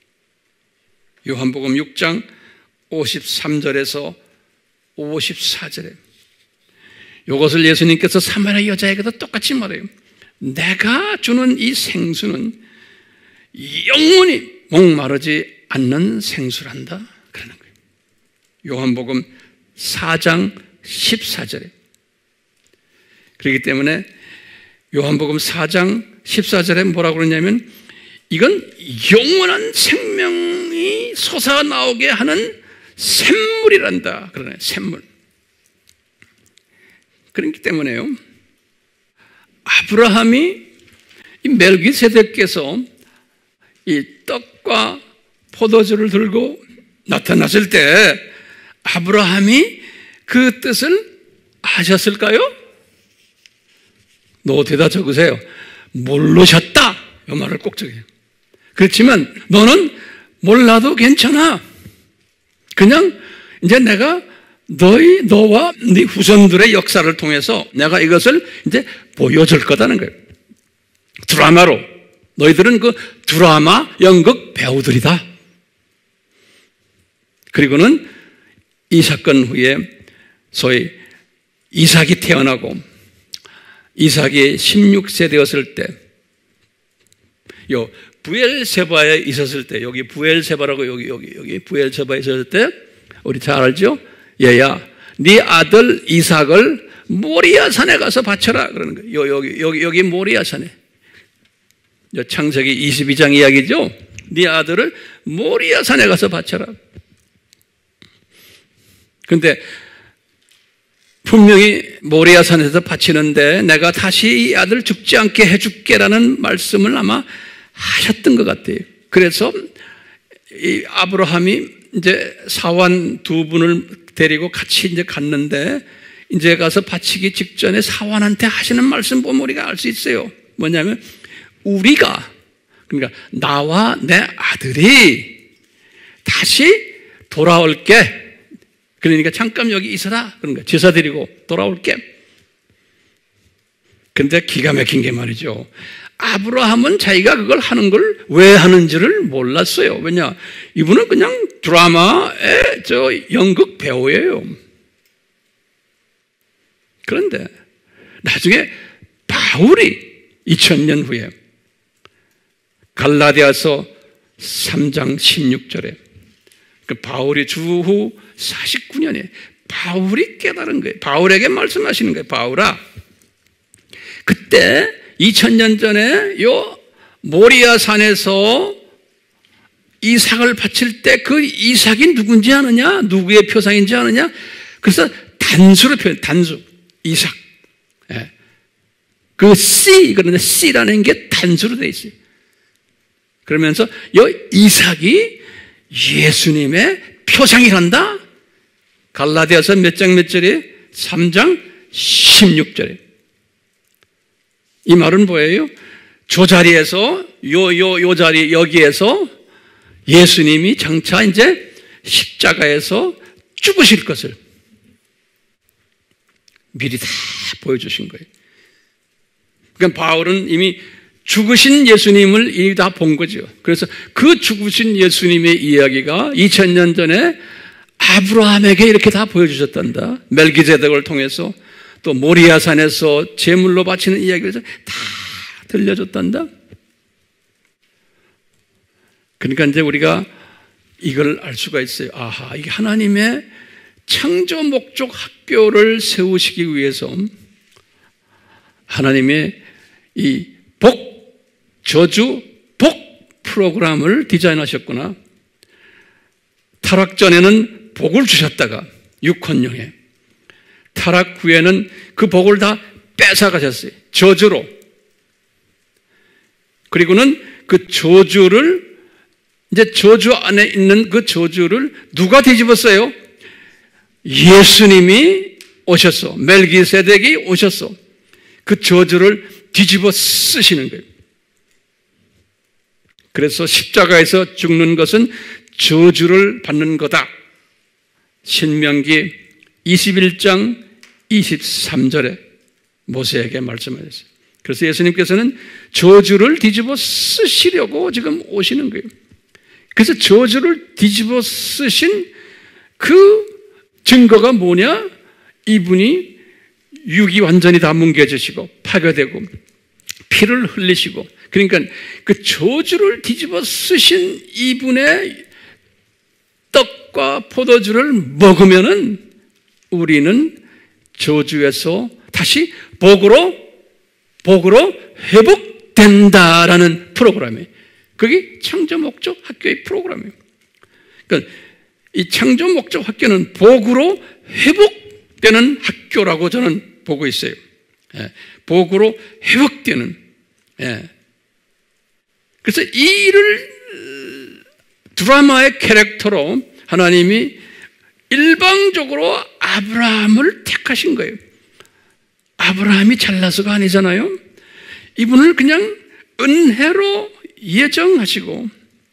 Speaker 1: 요한복음 6장 53절에서 54절에 이것을 예수님께서 사마리아 여자에게도 똑같이 말해요. 내가 주는 이 생수는 영원히 목마르지 않는 생수란다 그러는 거예요. 요한복음 4장 14절에 그렇기 때문에 요한복음 4장 14절에 뭐라고 그러냐면 이건 영원한 생명이 솟아나오게 하는 샘물이란다 그러네. 샘물. 그렇기 때문에요, 아브라함이 이 멜기세덱께서 이 떡과 포도주를 들고 나타났을 때 아브라함이 그 뜻을 아셨을까요? 노트에다 적으세요. 모르셨다. 이 말을 꼭 적어요. 그렇지만 너는 몰라도 괜찮아. 그냥 이제 내가 너와 네 후손들의 역사를 통해서 내가 이것을 이제 보여줄 거다는 거예요. 드라마로. 너희들은 그 드라마 연극 배우들이다. 그리고는 이 사건 후에 소위 이삭이 태어나고 이삭이 16세 되었을 때 요 부엘세바에 있었을 때, 여기 부엘세바라고 여기 부엘세바에 있었을 때 우리 잘 알죠? 얘야 네 아들 이삭을 모리아 산에 가서 바쳐라 그러는 거예요. 여기 모리아 산에. 창세기 22장 이야기죠. 네 아들을 모리아 산에 가서 바쳐라. 그런데 분명히 모리아 산에서 바치는데 내가 다시 이 아들 죽지 않게 해줄게라는 말씀을 아마 하셨던 것 같아요. 그래서 이 아브라함이 이제 사환 두 분을 데리고 같이 이제 갔는데 이제 가서 바치기 직전에 사환한테 하시는 말씀 보면 우리가 알 수 있어요. 뭐냐면 우리가, 그러니까 나와 내 아들이 다시 돌아올게. 그러니까 잠깐 여기 있어라. 그러니까 제사 드리고 돌아올게. 근데 기가 막힌 게 말이죠. 아브라함은 자기가 그걸 하는 걸 왜 하는지를 몰랐어요. 왜냐? 이분은 그냥 드라마의 연극 배우예요. 그런데 나중에 바울이 2000년 후에 갈라디아서 3장 16절에 그 바울이 주후 49년에 바울이 깨달은 거예요. 바울에게 말씀하시는 거예요. 바울아, 그때 2000년 전에 요 모리아 산에서 이삭을 바칠 때 그 이삭이 누군지 아느냐? 누구의 표상인지 아느냐? 그래서 단수로 표현, 단수. 이삭. 예. 그 C, 그런데 C라는 게 단수로 되어 있어요. 그러면서 요 이삭이 예수님의 표상이란다? 갈라디아서 몇 장 몇 절에? 3장 16절에. 이 말은 뭐예요? 저 자리에서, 요 자리, 여기에서 예수님이 장차 이제 십자가에서 죽으실 것을 미리 다 보여주신 거예요. 그러니까 바울은 이미 죽으신 예수님을 이미 다 본 거죠. 그래서 그 죽으신 예수님의 이야기가 2000년 전에 아브라함에게 이렇게 다 보여주셨단다. 멜기세덱을 통해서 또 모리아산에서 제물로 바치는 이야기를 다 들려줬단다. 그러니까 이제 우리가 이걸 알 수가 있어요. 아하, 이게 하나님의 창조 목적 학교를 세우시기 위해서 하나님의 이 복, 저주, 복 프로그램을 디자인하셨구나. 타락 전에는 복을 주셨다가 육헌령에, 타락 후에는 그 복을 다 뺏어가셨어요. 저주로. 그리고는 그 저주를, 이제 저주 안에 있는 그 저주를 누가 뒤집었어요? 예수님이 오셨어. 멜기세덱이 오셨어. 그 저주를 뒤집어 쓰시는 거예요. 그래서 십자가에서 죽는 것은 저주를 받는 거다. 신명기 21장 23절에 모세에게 말씀하셨어요. 그래서 예수님께서는 저주를 뒤집어 쓰시려고 지금 오시는 거예요. 그래서 저주를 뒤집어 쓰신 그 증거가 뭐냐? 이분이 육이 완전히 다 뭉개지시고 파괴되고 피를 흘리시고, 그러니까 그 저주를 뒤집어 쓰신 이분의 떡과 포도주를 먹으면은 우리는 저주에서 다시 복으로 회복된다라는 프로그램이에요. 그게 창조 목적 학교의 프로그램이에요. 그러니까 이 창조 목적 학교는 복으로 회복되는 학교라고 저는 보고 있어요. 예, 복으로 회복되는. 예. 그래서 이 일을 드라마의 캐릭터로 하나님이 일방적으로 아브라함을 택하신 거예요. 아브라함이 잘나서가 아니잖아요. 이분을 그냥 은혜로 예정하시고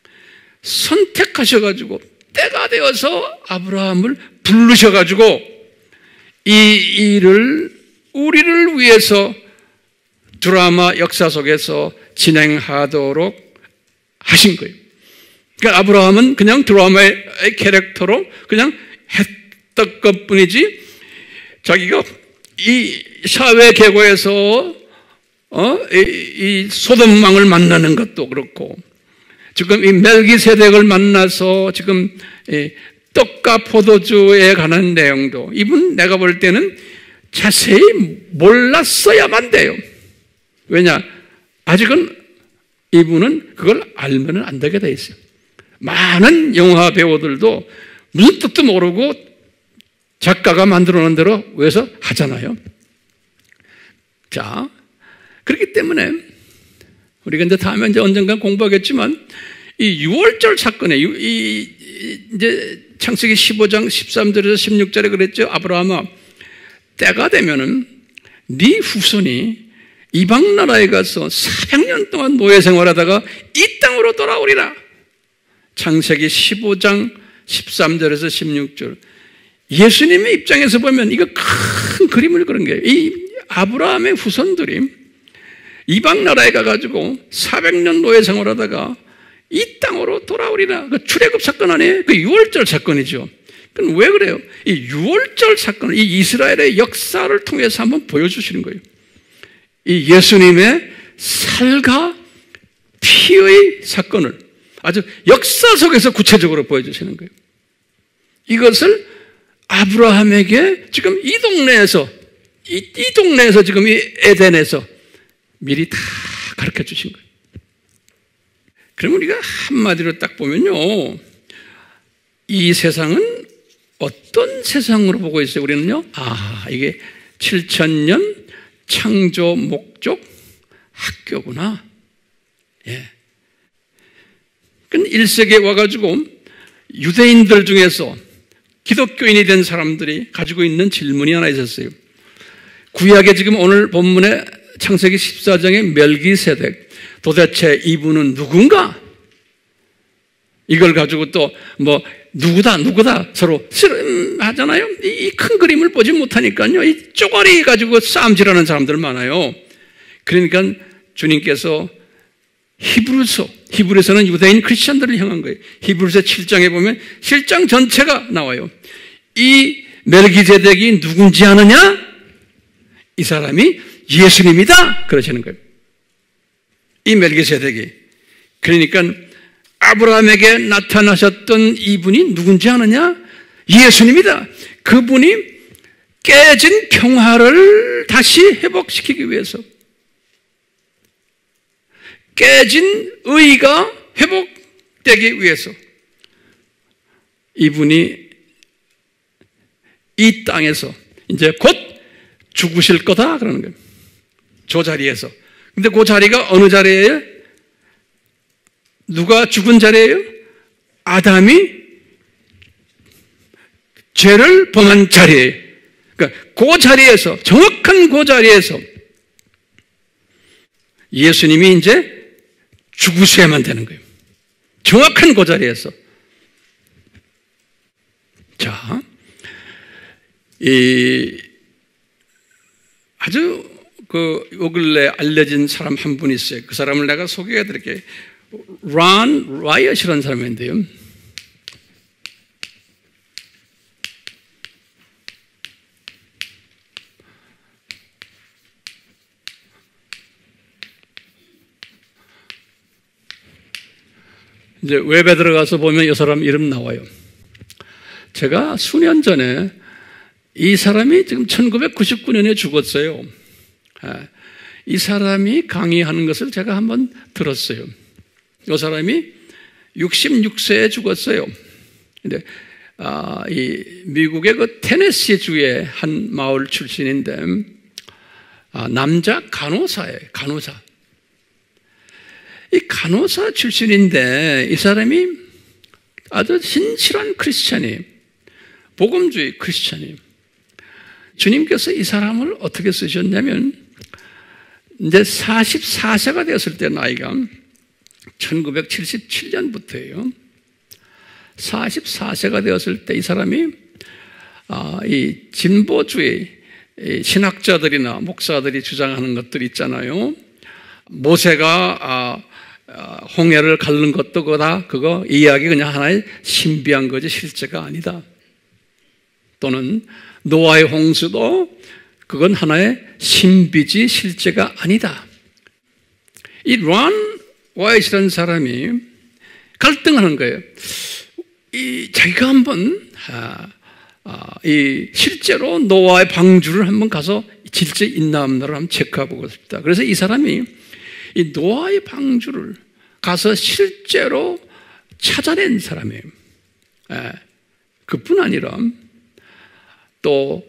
Speaker 1: 선택하셔가지고 때가 되어서 아브라함을 부르셔가지고 이 일을 우리를 위해서 드라마 역사 속에서 진행하도록 하신 거예요. 그러니까 아브라함은 그냥 드라마의 캐릭터로 그냥 했던 것 뿐이지, 자기가 이 사회 계고에서 이 소돔왕을 만나는 것도 그렇고, 지금 이 멜기세덱을 만나서 지금 떡과 포도주에 관한 내용도 이분 내가 볼 때는 자세히 몰랐어야만 돼요. 왜냐? 아직은 이분은 그걸 알면 안 되게 돼 있어요. 많은 영화 배우들도 무슨 뜻도 모르고 작가가 만들어 놓은 대로 외워서 하잖아요. 자, 그렇기 때문에 우리가 이제 다음에 이제 언젠가 공부하겠지만 이 6월절 사건에 이제 창세기 15장 13절에서 16절에 그랬죠. 아브라함아, 때가 되면은 네 후손이 이방 나라에 가서 400년 동안 노예 생활하다가 이 땅으로 돌아오리라. 창세기 15장 13절에서 16절. 예수님의 입장에서 보면 이거 큰 그림을 그린 거예요. 이 아브라함의 후손들이 이방 나라에 가가지고 400년 노예 생활하다가 이 땅으로 돌아오리라. 그 출애굽 사건 아니에요? 그 6월절 사건이죠. 그럼 왜 그래요? 이 6월절 사건을, 이 이스라엘의 역사를 통해서 한번 보여주시는 거예요. 이 예수님의 살과 피의 사건을 아주 역사 속에서 구체적으로 보여주시는 거예요. 이것을 아브라함에게 지금 이 동네에서 지금 이 에덴에서 미리 다 가르쳐 주신 거예요. 그럼 우리가 한마디로 딱 보면요, 이 세상은 어떤 세상으로 보고 있어요? 우리는요, 이게 7000년 창조 목적 학교구나. 예. 그럼 1세기에 와가지고 유대인들 중에서 기독교인이 된 사람들이 가지고 있는 질문이 하나 있었어요. 구약에 지금 오늘 본문에 창세기 14장의 멜기세덱, 도대체 이분은 누군가? 이걸 가지고 또 누구다 서로 하잖아요. 이 큰 그림을 보지 못하니까요, 이 쪼가리 가지고 싸움질하는 사람들 많아요. 그러니까 주님께서 히브리서는 유대인 크리스천들을 향한 거예요. 히브리서 7장에 보면 7장 전체가 나와요. 이 멜기세덱이 누군지 아느냐? 이 사람이 예수님이다 그러시는 거예요. 이 멜기세덱이. 그러니까 아브라함에게 나타나셨던 이분이 누군지 아느냐? 예수님이다. 그분이 깨진 평화를 다시 회복시키기 위해서, 깨진 의가 회복되기 위해서 이분이 이 땅에서 이제 곧 죽으실 거다 그러는 거예요. 저 자리에서. 근데 그 자리가 어느 자리예요? 누가 죽은 자리예요? 아담이 죄를 범한 자리예요. 그러니까 그 자리에서, 정확한 그 자리에서 예수님이 이제 죽으셔야만 되는 거예요. 정확한 그 자리에서. 자, 아주 요 근래 알려진 사람 한 분 있어요. 그 사람을 내가 소개해 드릴게요. 론 라이엇이라는 사람인데요. 이제 웹에 들어가서 보면 이 사람 이름 나와요. 제가 수년 전에 이 사람이 지금 1999년에 죽었어요. 이 사람이 강의하는 것을 제가 한번 들었어요. 이 사람이 66세에 죽었어요. 근데 이 미국의 그 테네시 주의 한 마을 출신인데 남자 간호사예요. 간호사. 이 간호사 출신인데 이 사람이 아주 신실한 크리스찬이에요. 복음주의 크리스찬이에요. 주님께서 이 사람을 어떻게 쓰셨냐면 이제 44세가 되었을 때 나이가 1977년부터예요. 44세가 되었을 때 이 사람이 이 진보주의 신학자들이나 목사들이 주장하는 것들 있잖아요. 모세가 홍해를 가른 것도 그거 이야기 그냥 하나의 신비한 거지 실제가 아니다. 또는 노아의 홍수도 그건 하나의 신비지 실제가 아니다. 이 론 와이트라는 사람이 갈등하는 거예요. 자기가 한번 실제로 노아의 방주를 한번 가서 실제 있나 없나를 한번 체크해 보고 싶다. 그래서 이 사람이 이 노아의 방주를 가서 실제로 찾아낸 사람이에요. 그뿐 아니라 또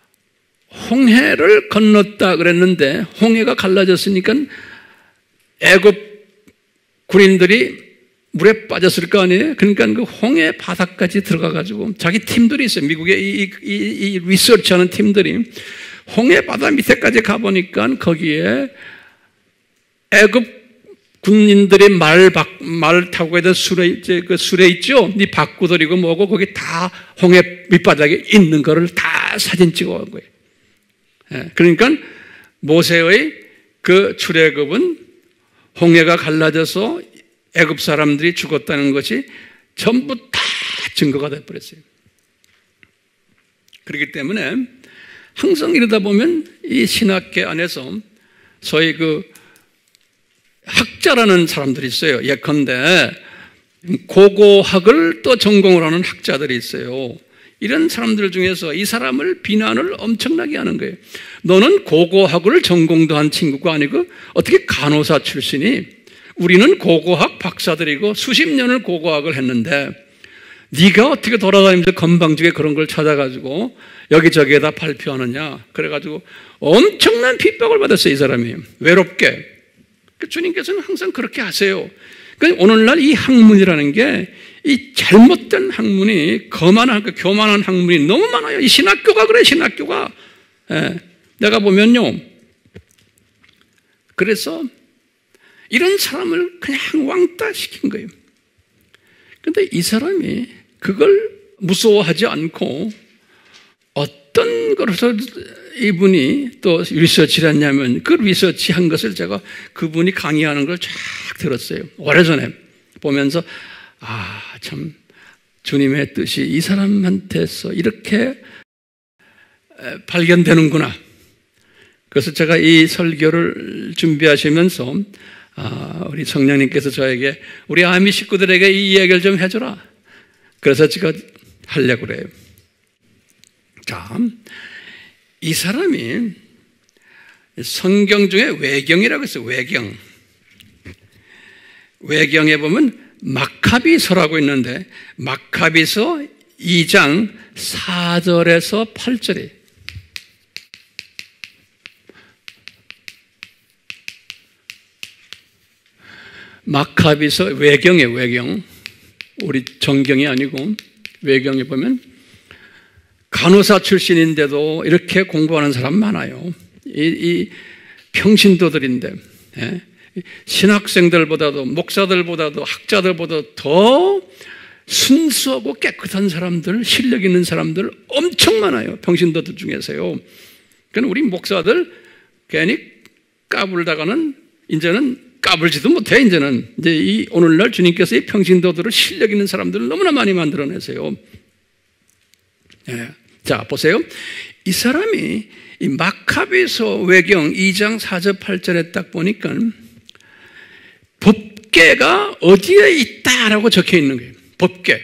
Speaker 1: 홍해를 건넜다 그랬는데 홍해가 갈라졌으니까 애굽 군인들이 물에 빠졌을 거 아니에요? 그러니까 그 홍해 바닥까지 들어가가지고 자기 팀들이 있어요. 미국의 이 리서치하는 팀들이 홍해 바다 밑에까지 가보니까 거기에 애굽 군인들이 말 타고 가던 수레 있죠? 이 바구들이고 뭐고 거기 다 홍해 밑바닥에 있는 거를 다 사진 찍어 온 거예요. 그러니까 모세의 그 출애굽은 홍해가 갈라져서 애굽 사람들이 죽었다는 것이 전부 다 증거가 되어버렸어요. 그렇기 때문에 항상 이러다 보면 이 신학계 안에서 소위 그 학자라는 사람들이 있어요. 예컨대 고고학을 또 전공을 하는 학자들이 있어요. 이런 사람들 중에서 이 사람을 비난을 엄청나게 하는 거예요. 너는 고고학을 전공도 한 친구가 아니고 어떻게 간호사 출신이? 우리는 고고학 박사들이고 수십 년을 고고학을 했는데 네가 어떻게 돌아다니면서 건방지게 그런 걸 찾아가지고 여기저기에다 발표하느냐. 그래가지고 엄청난 핍박을 받았어요. 이 사람이. 외롭게. 주님께서는 항상 그렇게 하세요. 그러니까 오늘날 이 학문이라는 게 이 잘못된 학문이 교만한 학문이 너무 많아요. 이 신학교가 그래, 신학교가. 내가 보면요. 그래서 이런 사람을 그냥 왕따 시킨 거예요. 그런데 이 사람이 그걸 무서워하지 않고 어떤 것을 이분이 또 리서치를 했냐면 그 리서치 한 것을 제가 그분이 강의하는 걸 쫙 들었어요. 오래전에 보면서 참 주님의 뜻이 이 사람한테서 이렇게 발견되는구나. 그래서 제가 이 설교를 준비하시면서 우리 성령님께서 저에게 우리 아미 식구들에게 이 이야기를 좀 해줘라. 그래서 제가 하려고 그래요. 자, 이 사람이 성경 중에 외경이라고 했어요. 외경에 보면 마카비서라고 있는데 마카비서 2장 4절에서 8절에 마카비서 외경이에요. 외경. 우리 정경이 아니고 외경에 보면 간호사 출신인데도 이렇게 공부하는 사람 많아요. 이 평신도들인데 신학생들보다도 목사들보다도 학자들보다 더 순수하고 깨끗한 사람들, 실력 있는 사람들 엄청 많아요. 평신도들 중에서요. 그러니까 우리 목사들 괜히 까불다가는 이제는 까불지도 못해. 이제는 이제 이 오늘날 주님께서 이 평신도들을 실력 있는 사람들을 너무나 많이 만들어내세요. 자, 보세요. 이 사람이 이 마카비서 외경 2장 4절 8절에 딱 보니까 법궤가 어디에 있다라고 적혀 있는 거예요. 법궤.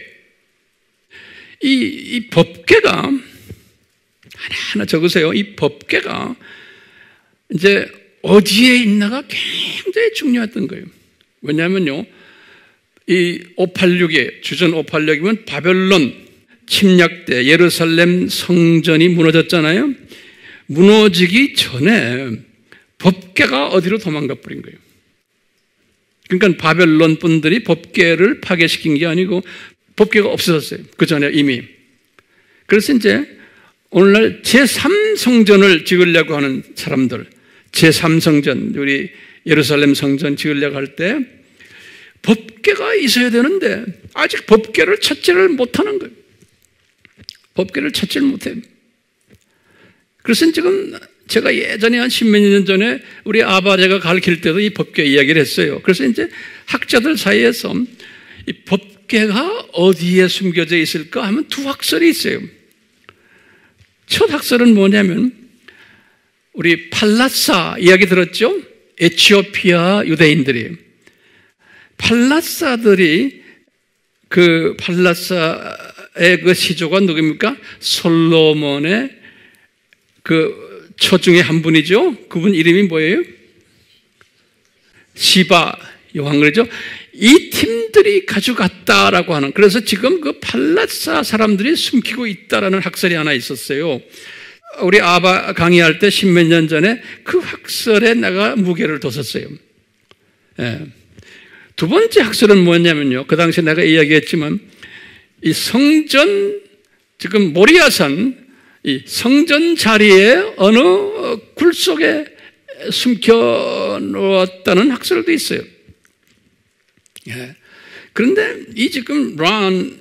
Speaker 1: 이 법궤가 하나하나 적으세요. 이 법궤가 이제 어디에 있나가 굉장히 중요했던 거예요. 왜냐하면요, 이 586에 주전 586이면 바벨론 침략 때 예루살렘 성전이 무너졌잖아요. 무너지기 전에 법궤가 어디로 도망가 버린 거예요. 그러니까 바벨론 분들이 법궤를 파괴시킨 게 아니고 법궤가 없어졌어요. 그 전에 이미. 그래서 이제 오늘날 제3성전을 지으려고 하는 사람들, 제3성전, 우리 예루살렘 성전 지으려고 할 때 법궤가 있어야 되는데 아직 법궤를 찾지를 못하는 거예요. 법궤를 찾지를 못해요. 그래서 지금 제가 예전에 한 10몇 년 전에 우리 아바제가 가르칠 때도 이 법궤 이야기를 했어요. 그래서 이제 학자들 사이에서 이 법궤가 어디에 숨겨져 있을까 하면 두 학설이 있어요. 첫 학설은 뭐냐면 우리 팔라사 이야기 들었죠? 에티오피아 유대인들이 팔라사들이 그 팔라사의 그 시조가 누굽니까? 솔로몬의 그 처 중에 한 분이죠. 그분 이름이 뭐예요? 시바 여왕 그러죠. 이 팀들이 가져갔다라고 하는, 그래서 지금 그 팔라사 사람들이 숨기고 있다라는 학설이 하나 있었어요. 우리 아바 강의할 때 십몇 년 전에 그 학설에 내가 무게를 뒀었어요. 예. 두 번째 학설은 뭐냐면요. 그 당시 내가 이야기했지만 이 성전, 지금 모리아산 이 성전 자리에 어느 굴 속에 숨겨 놓았다는 학설도 있어요. 예. 그런데 이 지금 란이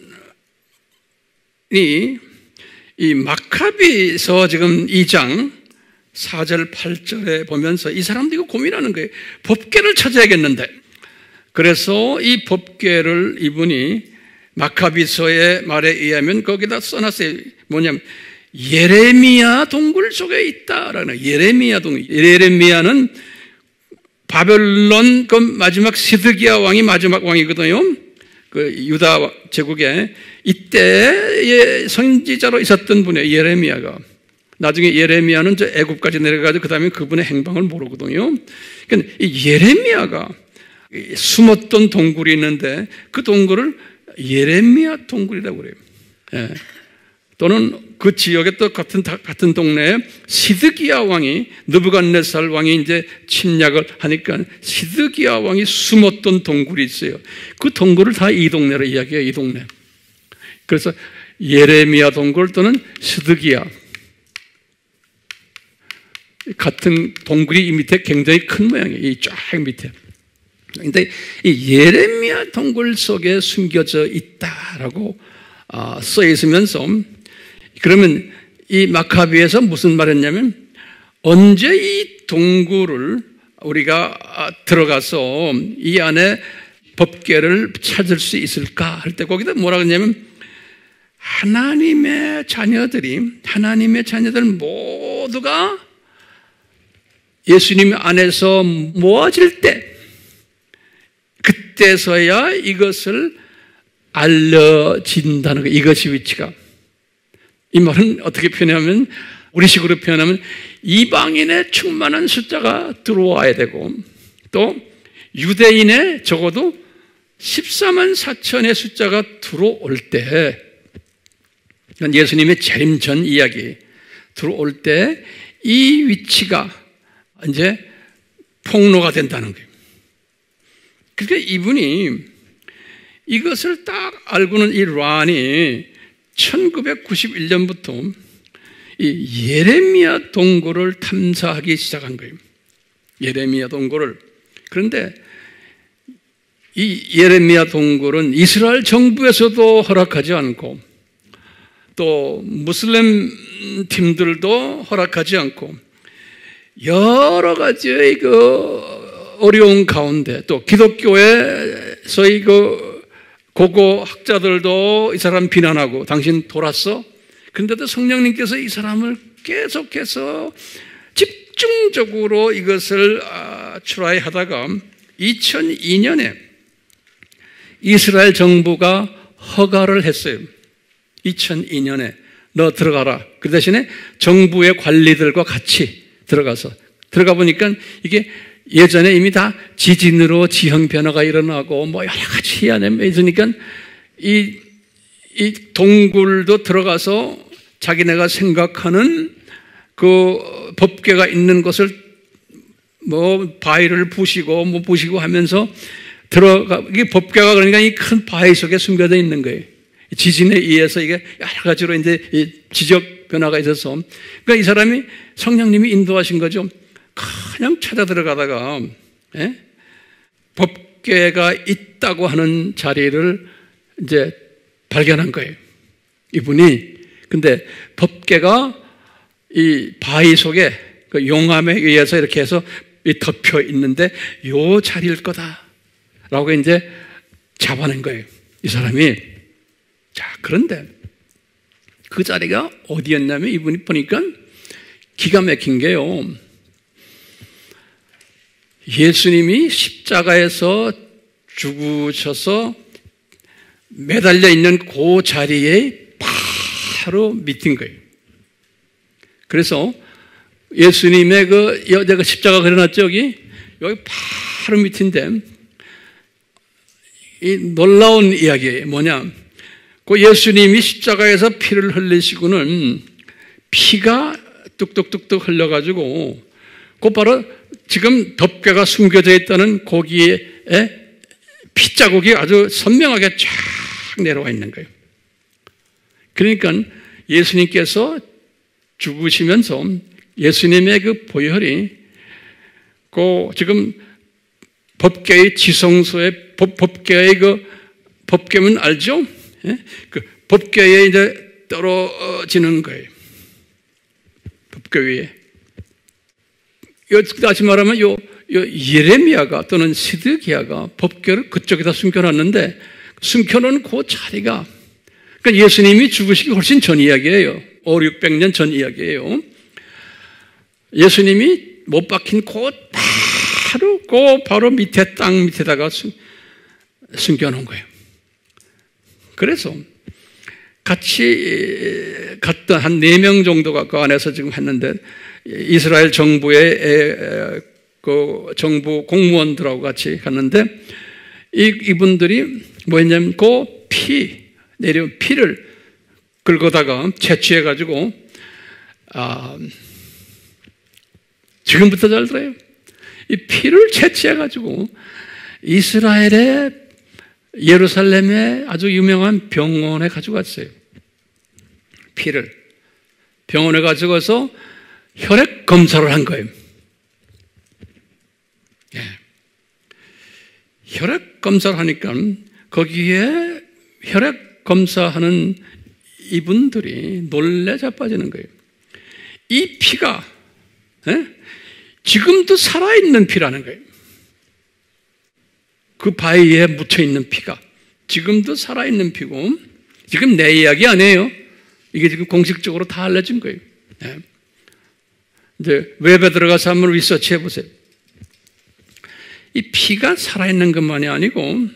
Speaker 1: 이 마카비서 지금 2장 4절 8절에 보면서 이 사람도 이거 고민하는 거예요. 법궤를 찾아야겠는데. 그래서 이 법궤를 이분이 마카비서의 말에 의하면 거기다 써놨어요. 뭐냐면 예레미야 동굴 속에 있다라는. 예레미야 동굴. 예레미야는 바벨론 그 마지막 시드기야 왕이 마지막 왕이거든요. 그 유다 제국에 이때의 선지자로 있었던 분이에요. 예레미야가. 나중에 예레미야는 저 애굽까지 내려가서 그 다음에 그분의 행방을 모르거든요. 그러니까 이 예레미야가 숨었던 동굴이 있는데 그 동굴을 예레미야 동굴이라고 그래요. 예. 또는 그 지역에 또 같은 동네에 시드기야 왕이, 느부갓네살 왕이 이제 침략을 하니까 시드기야 왕이 숨었던 동굴이 있어요. 그 동굴을 다 이 동네로 이야기해요. 이 동네. 그래서 예레미야 동굴 또는 시드기야. 같은 동굴이 이 밑에 굉장히 큰 모양이에요. 이 쫙 밑에. 근데 이 예레미야 동굴 속에 숨겨져 있다라고 써 있으면서, 그러면 이 마카비에서 무슨 말했냐면 언제 이 동굴을 우리가 들어가서 이 안에 법궤를 찾을 수 있을까 할 때 거기다 뭐라고 했냐면 하나님의 자녀들 모두가 예수님 안에서 모아질 때 그때서야 이것을 알려진다는 거예요. 이것이 위치가. 이 말은 어떻게 표현하면, 우리식으로 표현하면 이방인의 충만한 숫자가 들어와야 되고, 또 유대인의 적어도 14만 4천의 숫자가 들어올 때, 예수님의 재림 전 이야기 들어올 때 이 위치가 이제 폭로가 된다는 거예요. 그러니까 이분이 이것을 딱 알고는 이 란이 1991년부터 이 예레미야 동굴을 탐사하기 시작한 거예요. 예레미야 동굴을. 그런데 이 예레미야 동굴은 이스라엘 정부에서도 허락하지 않고 또 무슬림 팀들도 허락하지 않고 여러 가지의 그 어려운 가운데 또 기독교에서의 그 고고 학자들도 이 사람 비난하고 당신 돌았어? 근데도 성령님께서 이 사람을 계속해서 집중적으로 이것을 트라이 하다가 2002년에 이스라엘 정부가 허가를 했어요. 2002년에 너 들어가라. 그 대신에 정부의 관리들과 같이 들어가 보니까 이게 예전에 이미 다 지진으로 지형 변화가 일어나고 뭐 여러 가지 희한함이 있으니까 이 동굴도 들어가서 자기네가 생각하는 그 법궤가 있는 것을 뭐 바위를 부시고 뭐 부시고 하면서 이게 법궤가 그러니까 이 큰 바위 속에 숨겨져 있는 거예요. 지진에 의해서 이게 여러 가지로 이제 지적 변화가 있어서, 그러니까 이 사람이 성령님이 인도하신 거죠. 그냥 찾아 들어가다가 법궤가 있다고 하는 자리를 이제 발견한 거예요. 이분이. 근데 법궤가 이 바위 속에 그 용암에 의해서 이렇게 해서 덮여 있는데 요 자리일 거다라고 이제 잡아낸 거예요. 이 사람이. 자, 그런데 그 자리가 어디였냐면 이분이 보니까 기가 막힌 게요. 예수님이 십자가에서 죽으셔서 매달려 있는 그 자리에 바로 밑인 거예요. 그래서 예수님의 내가 십자가 그려놨죠, 여기 바로 밑인데, 이 놀라운 이야기예요. 뭐냐? 그 예수님이 십자가에서 피를 흘리시고는 피가 뚝뚝뚝뚝 흘려가지고, 그 바로 지금 덮개가 숨겨져 있다는 거기에 피자국이 아주 선명하게 쫙 내려와 있는 거예요. 그러니까 예수님께서 죽으시면서 예수님의 그 보혈이 그 지금 법궤의 지성소에 법궤의 법궤면 알죠? 예? 그 법궤에 이제 떨어지는 거예요. 법궤 위에. 다시 말하면 예레미야가 또는 시드기야가 법궤를 그쪽에다 숨겨놨는데, 숨겨놓은 그 자리가, 그러니까 예수님이 죽으시기 훨씬 전 이야기예요. 500~600년 전 이야기예요. 예수님이 못 박힌 바로 밑에 땅 밑에다가 숨겨놓은 거예요. 그래서 같이 갔던 한 4명 정도가 그 안에서 지금 했는데, 이스라엘 정부의 그 정부 공무원들하고 같이 갔는데, 이분들이 뭐 했냐면 그 내려온 피를 긁어다가 채취해가지고, 지금부터 잘 들어요. 이 피를 채취해가지고 이스라엘의 예루살렘의 아주 유명한 병원에 가져갔어요. 피를 병원에 가져가서 혈액 검사를 한 거예요. 예. 혈액 검사를 하니까 거기에 혈액 검사하는 이분들이 놀래 자빠지는 거예요. 이 피가 지금도 살아있는 피라는 거예요. 그 바위에 묻혀있는 피가 지금도 살아있는 피고, 지금 내 이야기 아니에요. 이게 지금 공식적으로 다 알려진 거예요. 네. 이제 웹에 들어가서 한번 리서치 해보세요. 이 피가 살아있는 것만이 아니고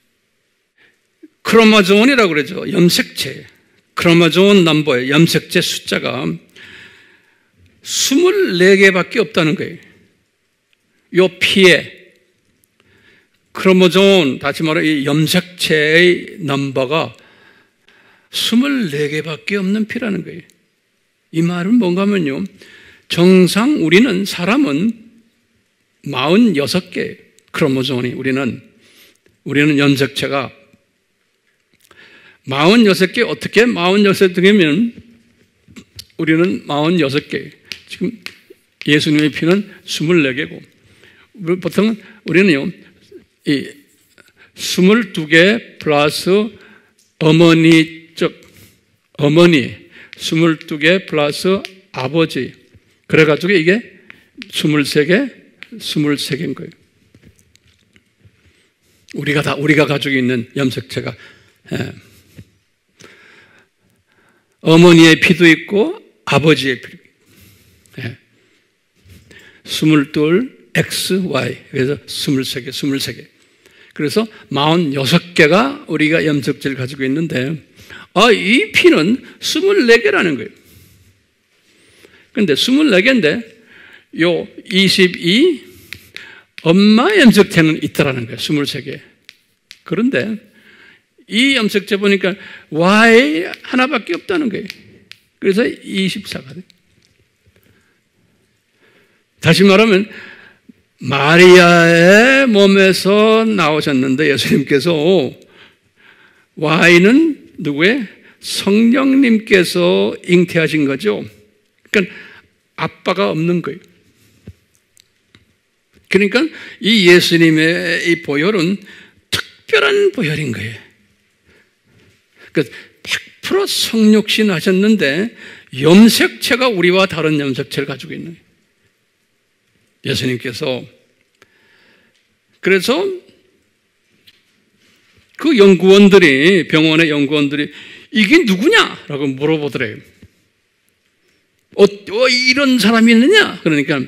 Speaker 1: 크로모존이라고 그러죠. 염색체. 크로모존 넘버의 염색체 숫자가 24개밖에 없다는 거예요. 이 피에 크로모존, 다시 말해 이 염색체의 넘버가 24개밖에 없는 피라는 거예요. 이 말은 뭔가 하면요, 정상 사람은 46개 크로모존이 우리는 염색체가 46개, 어떻게 46개면 우리는 46개. 지금 예수님의 피는 24개고, 보통 우리는요, 이 22개 플러스 어머니 22개 플러스 아버지. 그래가지고 이게 23개인 거예요. 우리가 가지고 있는 염색체가. 예. 어머니의 피도 있고, 아버지의 피도 있고. 예. 22, X, Y. 그래서 23개. 그래서 46개가 우리가 염색체를 가지고 있는데, 이 피는 24개라는 거예요. 그런데 24개인데, 요 22, 엄마 염색체는 있다라는 거예요. 23개. 그런데, 이 염색체 보니까 Y 하나밖에 없다는 거예요. 그래서 24가 돼요. 다시 말하면, 마리아의 몸에서 나오셨는데 예수님께서 Y는 누구의? 성령님께서 잉태하신 거죠. 그러니까 아빠가 없는 거예요. 그러니까 이 예수님의 이 보혈은 특별한 보혈인 거예요. 그러니까 100% 성육신 하셨는데 염색체가 우리와 다른 염색체를 가지고 있는 거예요. 예수님께서. 그래서 그 병원의 연구원들이 이게 누구냐라고 물어보더래요. 이런 사람이 있느냐? 그러니까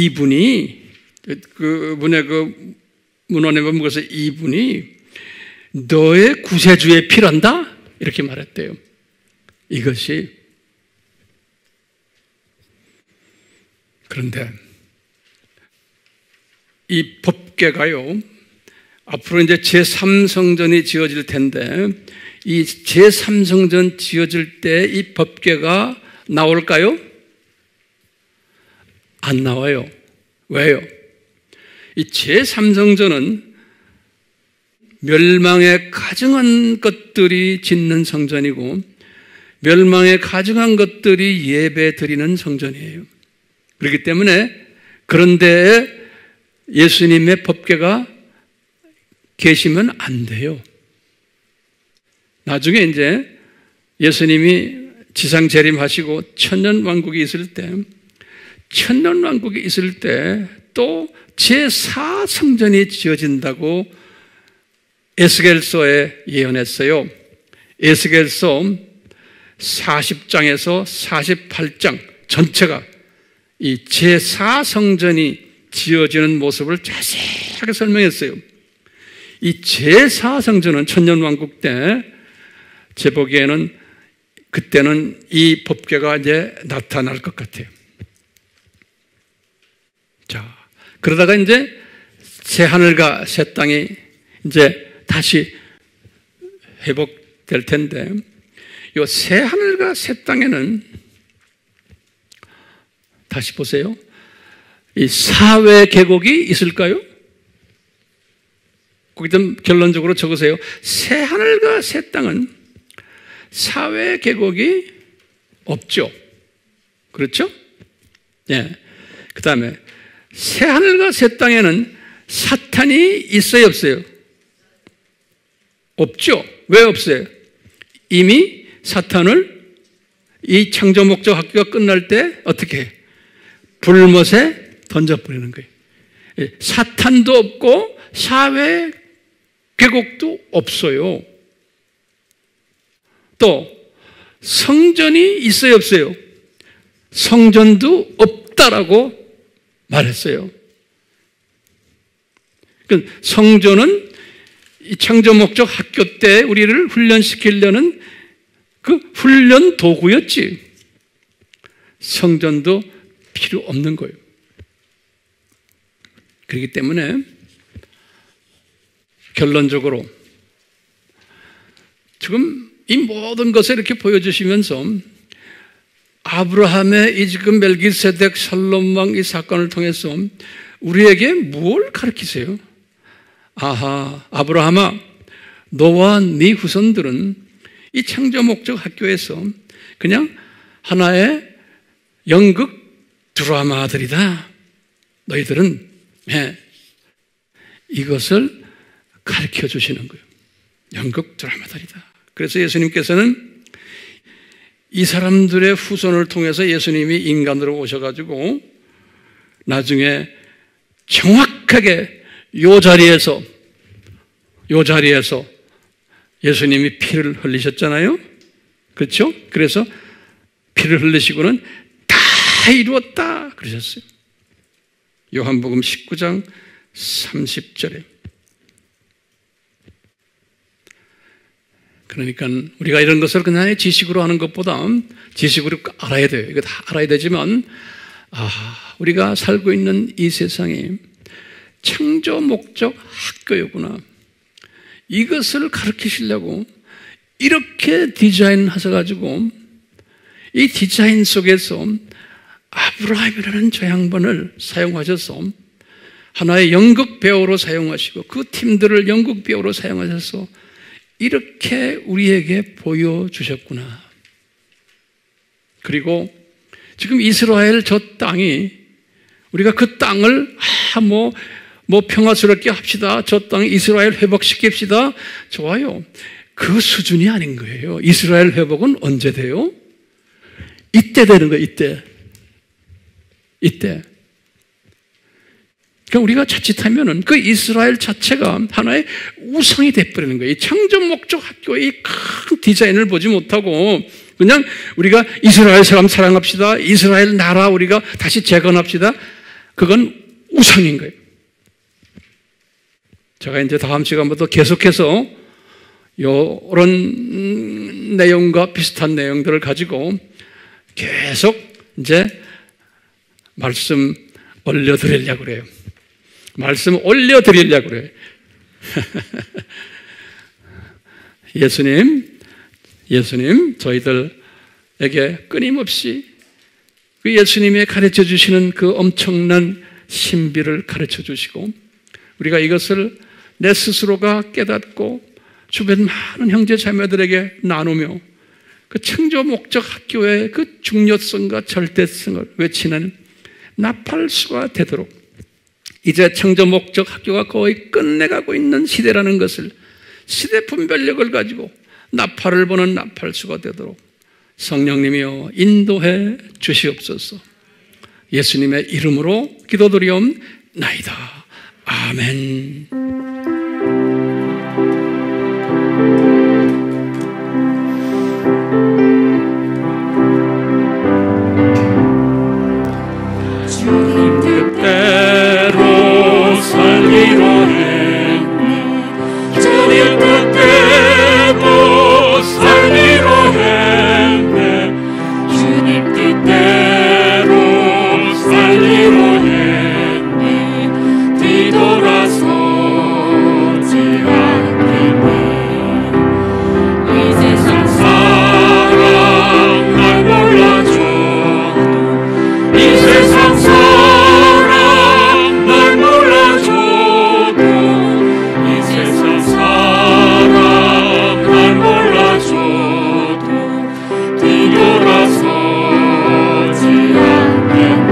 Speaker 1: 이분이 그분의 그 문헌에 보면 그래서 이분이 너의 구세주의 피란다? 이렇게 말했대요. 이것이. 그런데 이 법궤가요, 앞으로 이제 제3성전이 지어질 텐데, 이 제3성전 지어질 때 이 법궤가 나올까요? 안 나와요. 왜요? 이 제3성전은 멸망에 가증한 것들이 짓는 성전이고, 멸망에 가증한 것들이 예배 드리는 성전이에요. 그렇기 때문에 그런데 예수님의 법궤가 계시면 안 돼요. 나중에 이제 예수님이 지상 재림하시고 천년왕국이 있을 때, 천년왕국이 있을 때 또 제4성전이 지어진다고 에스겔서에 예언했어요. 에스겔서 40장에서 48장 전체가 이 제4성전이 지어지는 모습을 자세하게 설명했어요. 이 제4성전은 천년왕국 때 제 보기에는 그때는 이 법궤가 이제 나타날 것 같아요. 자, 그러다가 이제 새 하늘과 새 땅이 이제 다시 회복될 텐데, 이 새 하늘과 새 땅에는 다시 보세요. 이 사회 계곡이 있을까요? 거기 좀 결론적으로 적으세요. 새 하늘과 새 땅은 사회 계곡이 없죠. 그렇죠? 예. 그 다음에 새 하늘과 새 땅에는 사탄이 있어요, 없어요? 없죠. 왜 없어요? 이미 사탄을 이 창조 목적 학교가 끝날 때 어떻게 해요? 불못에 던져버리는 거예요. 사탄도 없고 사회 계곡도 없어요. 또 성전이 있어요, 없어요? 성전도 없다라고 말했어요. 그러니까 성전은 이 창조 목적 학교 때 우리를 훈련시키려는 그 훈련 도구였지, 성전도 필요 없는 거예요. 그렇기 때문에 결론적으로 지금 이 모든 것을 이렇게 보여주시면서 아브라함의 이 지금 멜기세덱 살롬왕 이 사건을 통해서 우리에게 뭘 가르치세요? 아하, 아브라함아, 너와 네 후손들은 이 창조 목적 학교에서 그냥 하나의 연극 드라마들이다. 너희들은 이것을 가르쳐 주시는 거예요. 연극 드라마들이다. 그래서 예수님께서는 이 사람들의 후손을 통해서 예수님이 인간으로 오셔가지고 나중에 정확하게 요 자리에서 예수님이 피를 흘리셨잖아요. 그렇죠? 그래서 피를 흘리시고는 다 이루었다 그러셨어요. 요한복음 19장 30절에. 그러니까 우리가 이런 것을 그냥 지식으로 하는 것보다 지식으로 알아야 돼요. 이거 다 알아야 되지만, 우리가 살고 있는 이 세상이 창조 목적 학교였구나. 이것을 가르치시려고 이렇게 디자인하셔가지고 이 디자인 속에서 아브라함이라는 저 양반을 사용하셔서 하나의 연극 배우로 사용하시고 그 팀들을 연극 배우로 사용하셔서 이렇게 우리에게 보여주셨구나. 그리고 지금 이스라엘 저 땅이 우리가 그 땅을 평화스럽게 합시다. 저 땅 이스라엘 회복시킵시다. 좋아요. 그 수준이 아닌 거예요. 이스라엘 회복은 언제 돼요? 이때 되는 거예요. 이때. 그러니까 우리가 자칫하면은 그 이스라엘 자체가 하나의 우상이 돼버리는 거예요. 이 창조 목적 학교의 큰 디자인을 보지 못하고 그냥 우리가 이스라엘 사람 사랑합시다. 이스라엘 나라 우리가 다시 재건합시다. 그건 우상인 거예요. 제가 이제 다음 시간부터 계속해서 이런 내용과 비슷한 내용들을 가지고 계속 이제 말씀 올려드리려고 그래요. 말씀 올려드리려고 그래요. 예수님 저희들에게 끊임없이 그 예수님이 가르쳐 주시는 그 엄청난 신비를 가르쳐 주시고 우리가 이것을 내 스스로가 깨닫고 주변 많은 형제 자매들에게 나누며 그 창조 목적 학교의 그 중요성과 절대성을 외치는 나팔수가 되도록 이제 창조 목적 학교가 거의 끝내가고 있는 시대라는 것을 시대 분별력을 가지고 나팔을 보는 나팔수가 되도록 성령님이여 인도해 주시옵소서. 예수님의 이름으로 기도드리옵나이다. 아멘. 주님 뜻대로 살기로 했네. 주님 뜻대로 살기로 했네. 주님 뜻대로 살기로 했네. 뒤돌아서지 않겠네. 이 세상 사랑 날 몰라줘. 이 세상 사랑 날 몰라줘도 이 세상 사랑 날 몰라줘도 뒤돌아서지 않겠네.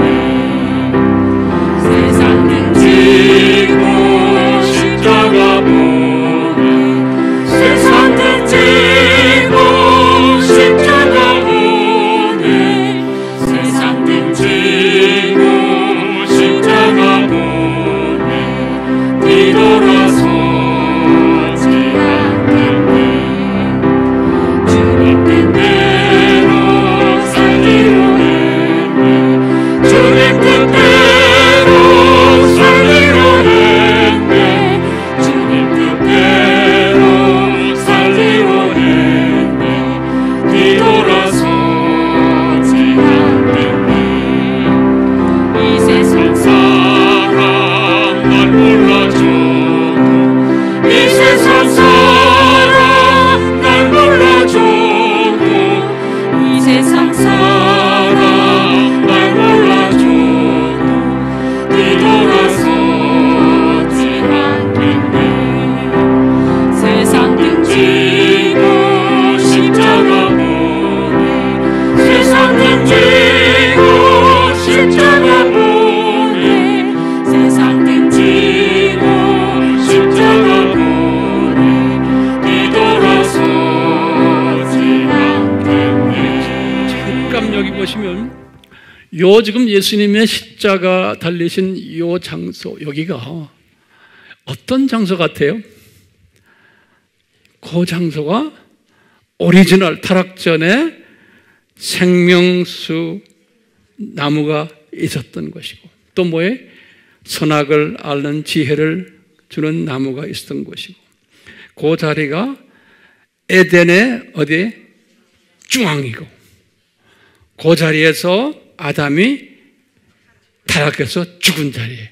Speaker 1: 세상 등지고 십자가 보네. 세상 등지고 십자가 보네. 세상 등지고 십자가 보네. 뒤돌아서지 않겠네. 주님 뜻대로 살기로 했네. 주님 뜻대로 살기로 했네. 주님 뜻대로 살기로 했네. 뒤돌아서지 않겠네. 이 세상 사랑 날 몰라줘도 이 세상 사랑 날 몰라줘도 이 세상 사랑 날 몰라줘도 뒤돌아서지 않겠네. 세상 등지고 십자가 보네. 세상 등지고 십자가 보네. 세상 등지고 십자가 보네. 뒤돌아서지 않겠네. 잠깐 여기 보시면 요 지금 예수님의 십자가 달리신 요 장소 여기가 어떤 장소 같아요? 그 장소가 오리지널 타락 전에 생명수 나무가 있었던 것이고 또 뭐예요? 선악을 앓는 지혜를 주는 나무가 있었던 것이고 그 자리가 에덴의 어디 중앙이고 그 자리에서 아담이 타락해서 죽은 자리에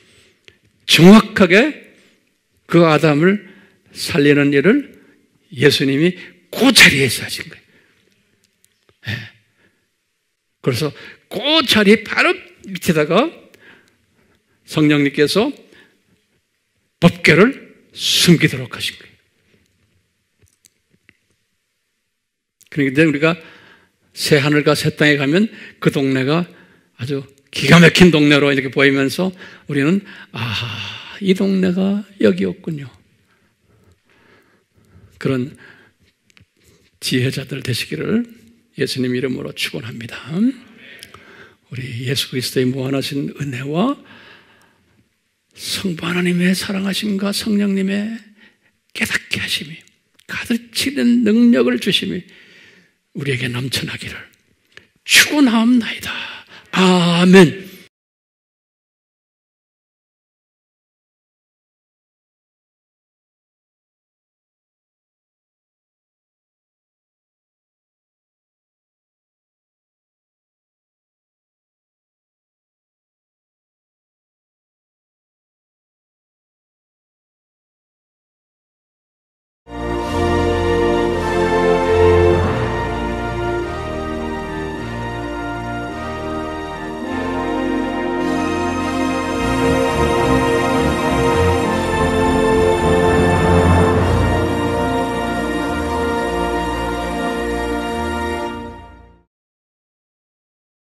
Speaker 1: 정확하게 그 아담을 살리는 일을 예수님이 그 자리에서 하신 거예요. 네. 그래서 그 자리 바로 밑에다가 성령님께서 법궤를 숨기도록 하신 거예요. 그러니까 우리가 새 하늘과 새 땅에 가면 그 동네가 아주 기가 막힌 동네로 이렇게 보이면서 우리는 이 동네가 여기였군요. 그런 지혜자들 되시기를 예수님 이름으로 축원합니다. 우리 예수 그리스도의 무한하신 은혜와 성부 하나님의 사랑하심과 성령님의 깨닫게 하심이 가르치는 능력을 주심이 우리에게 넘쳐나기를 축원하옵나이다. 아멘.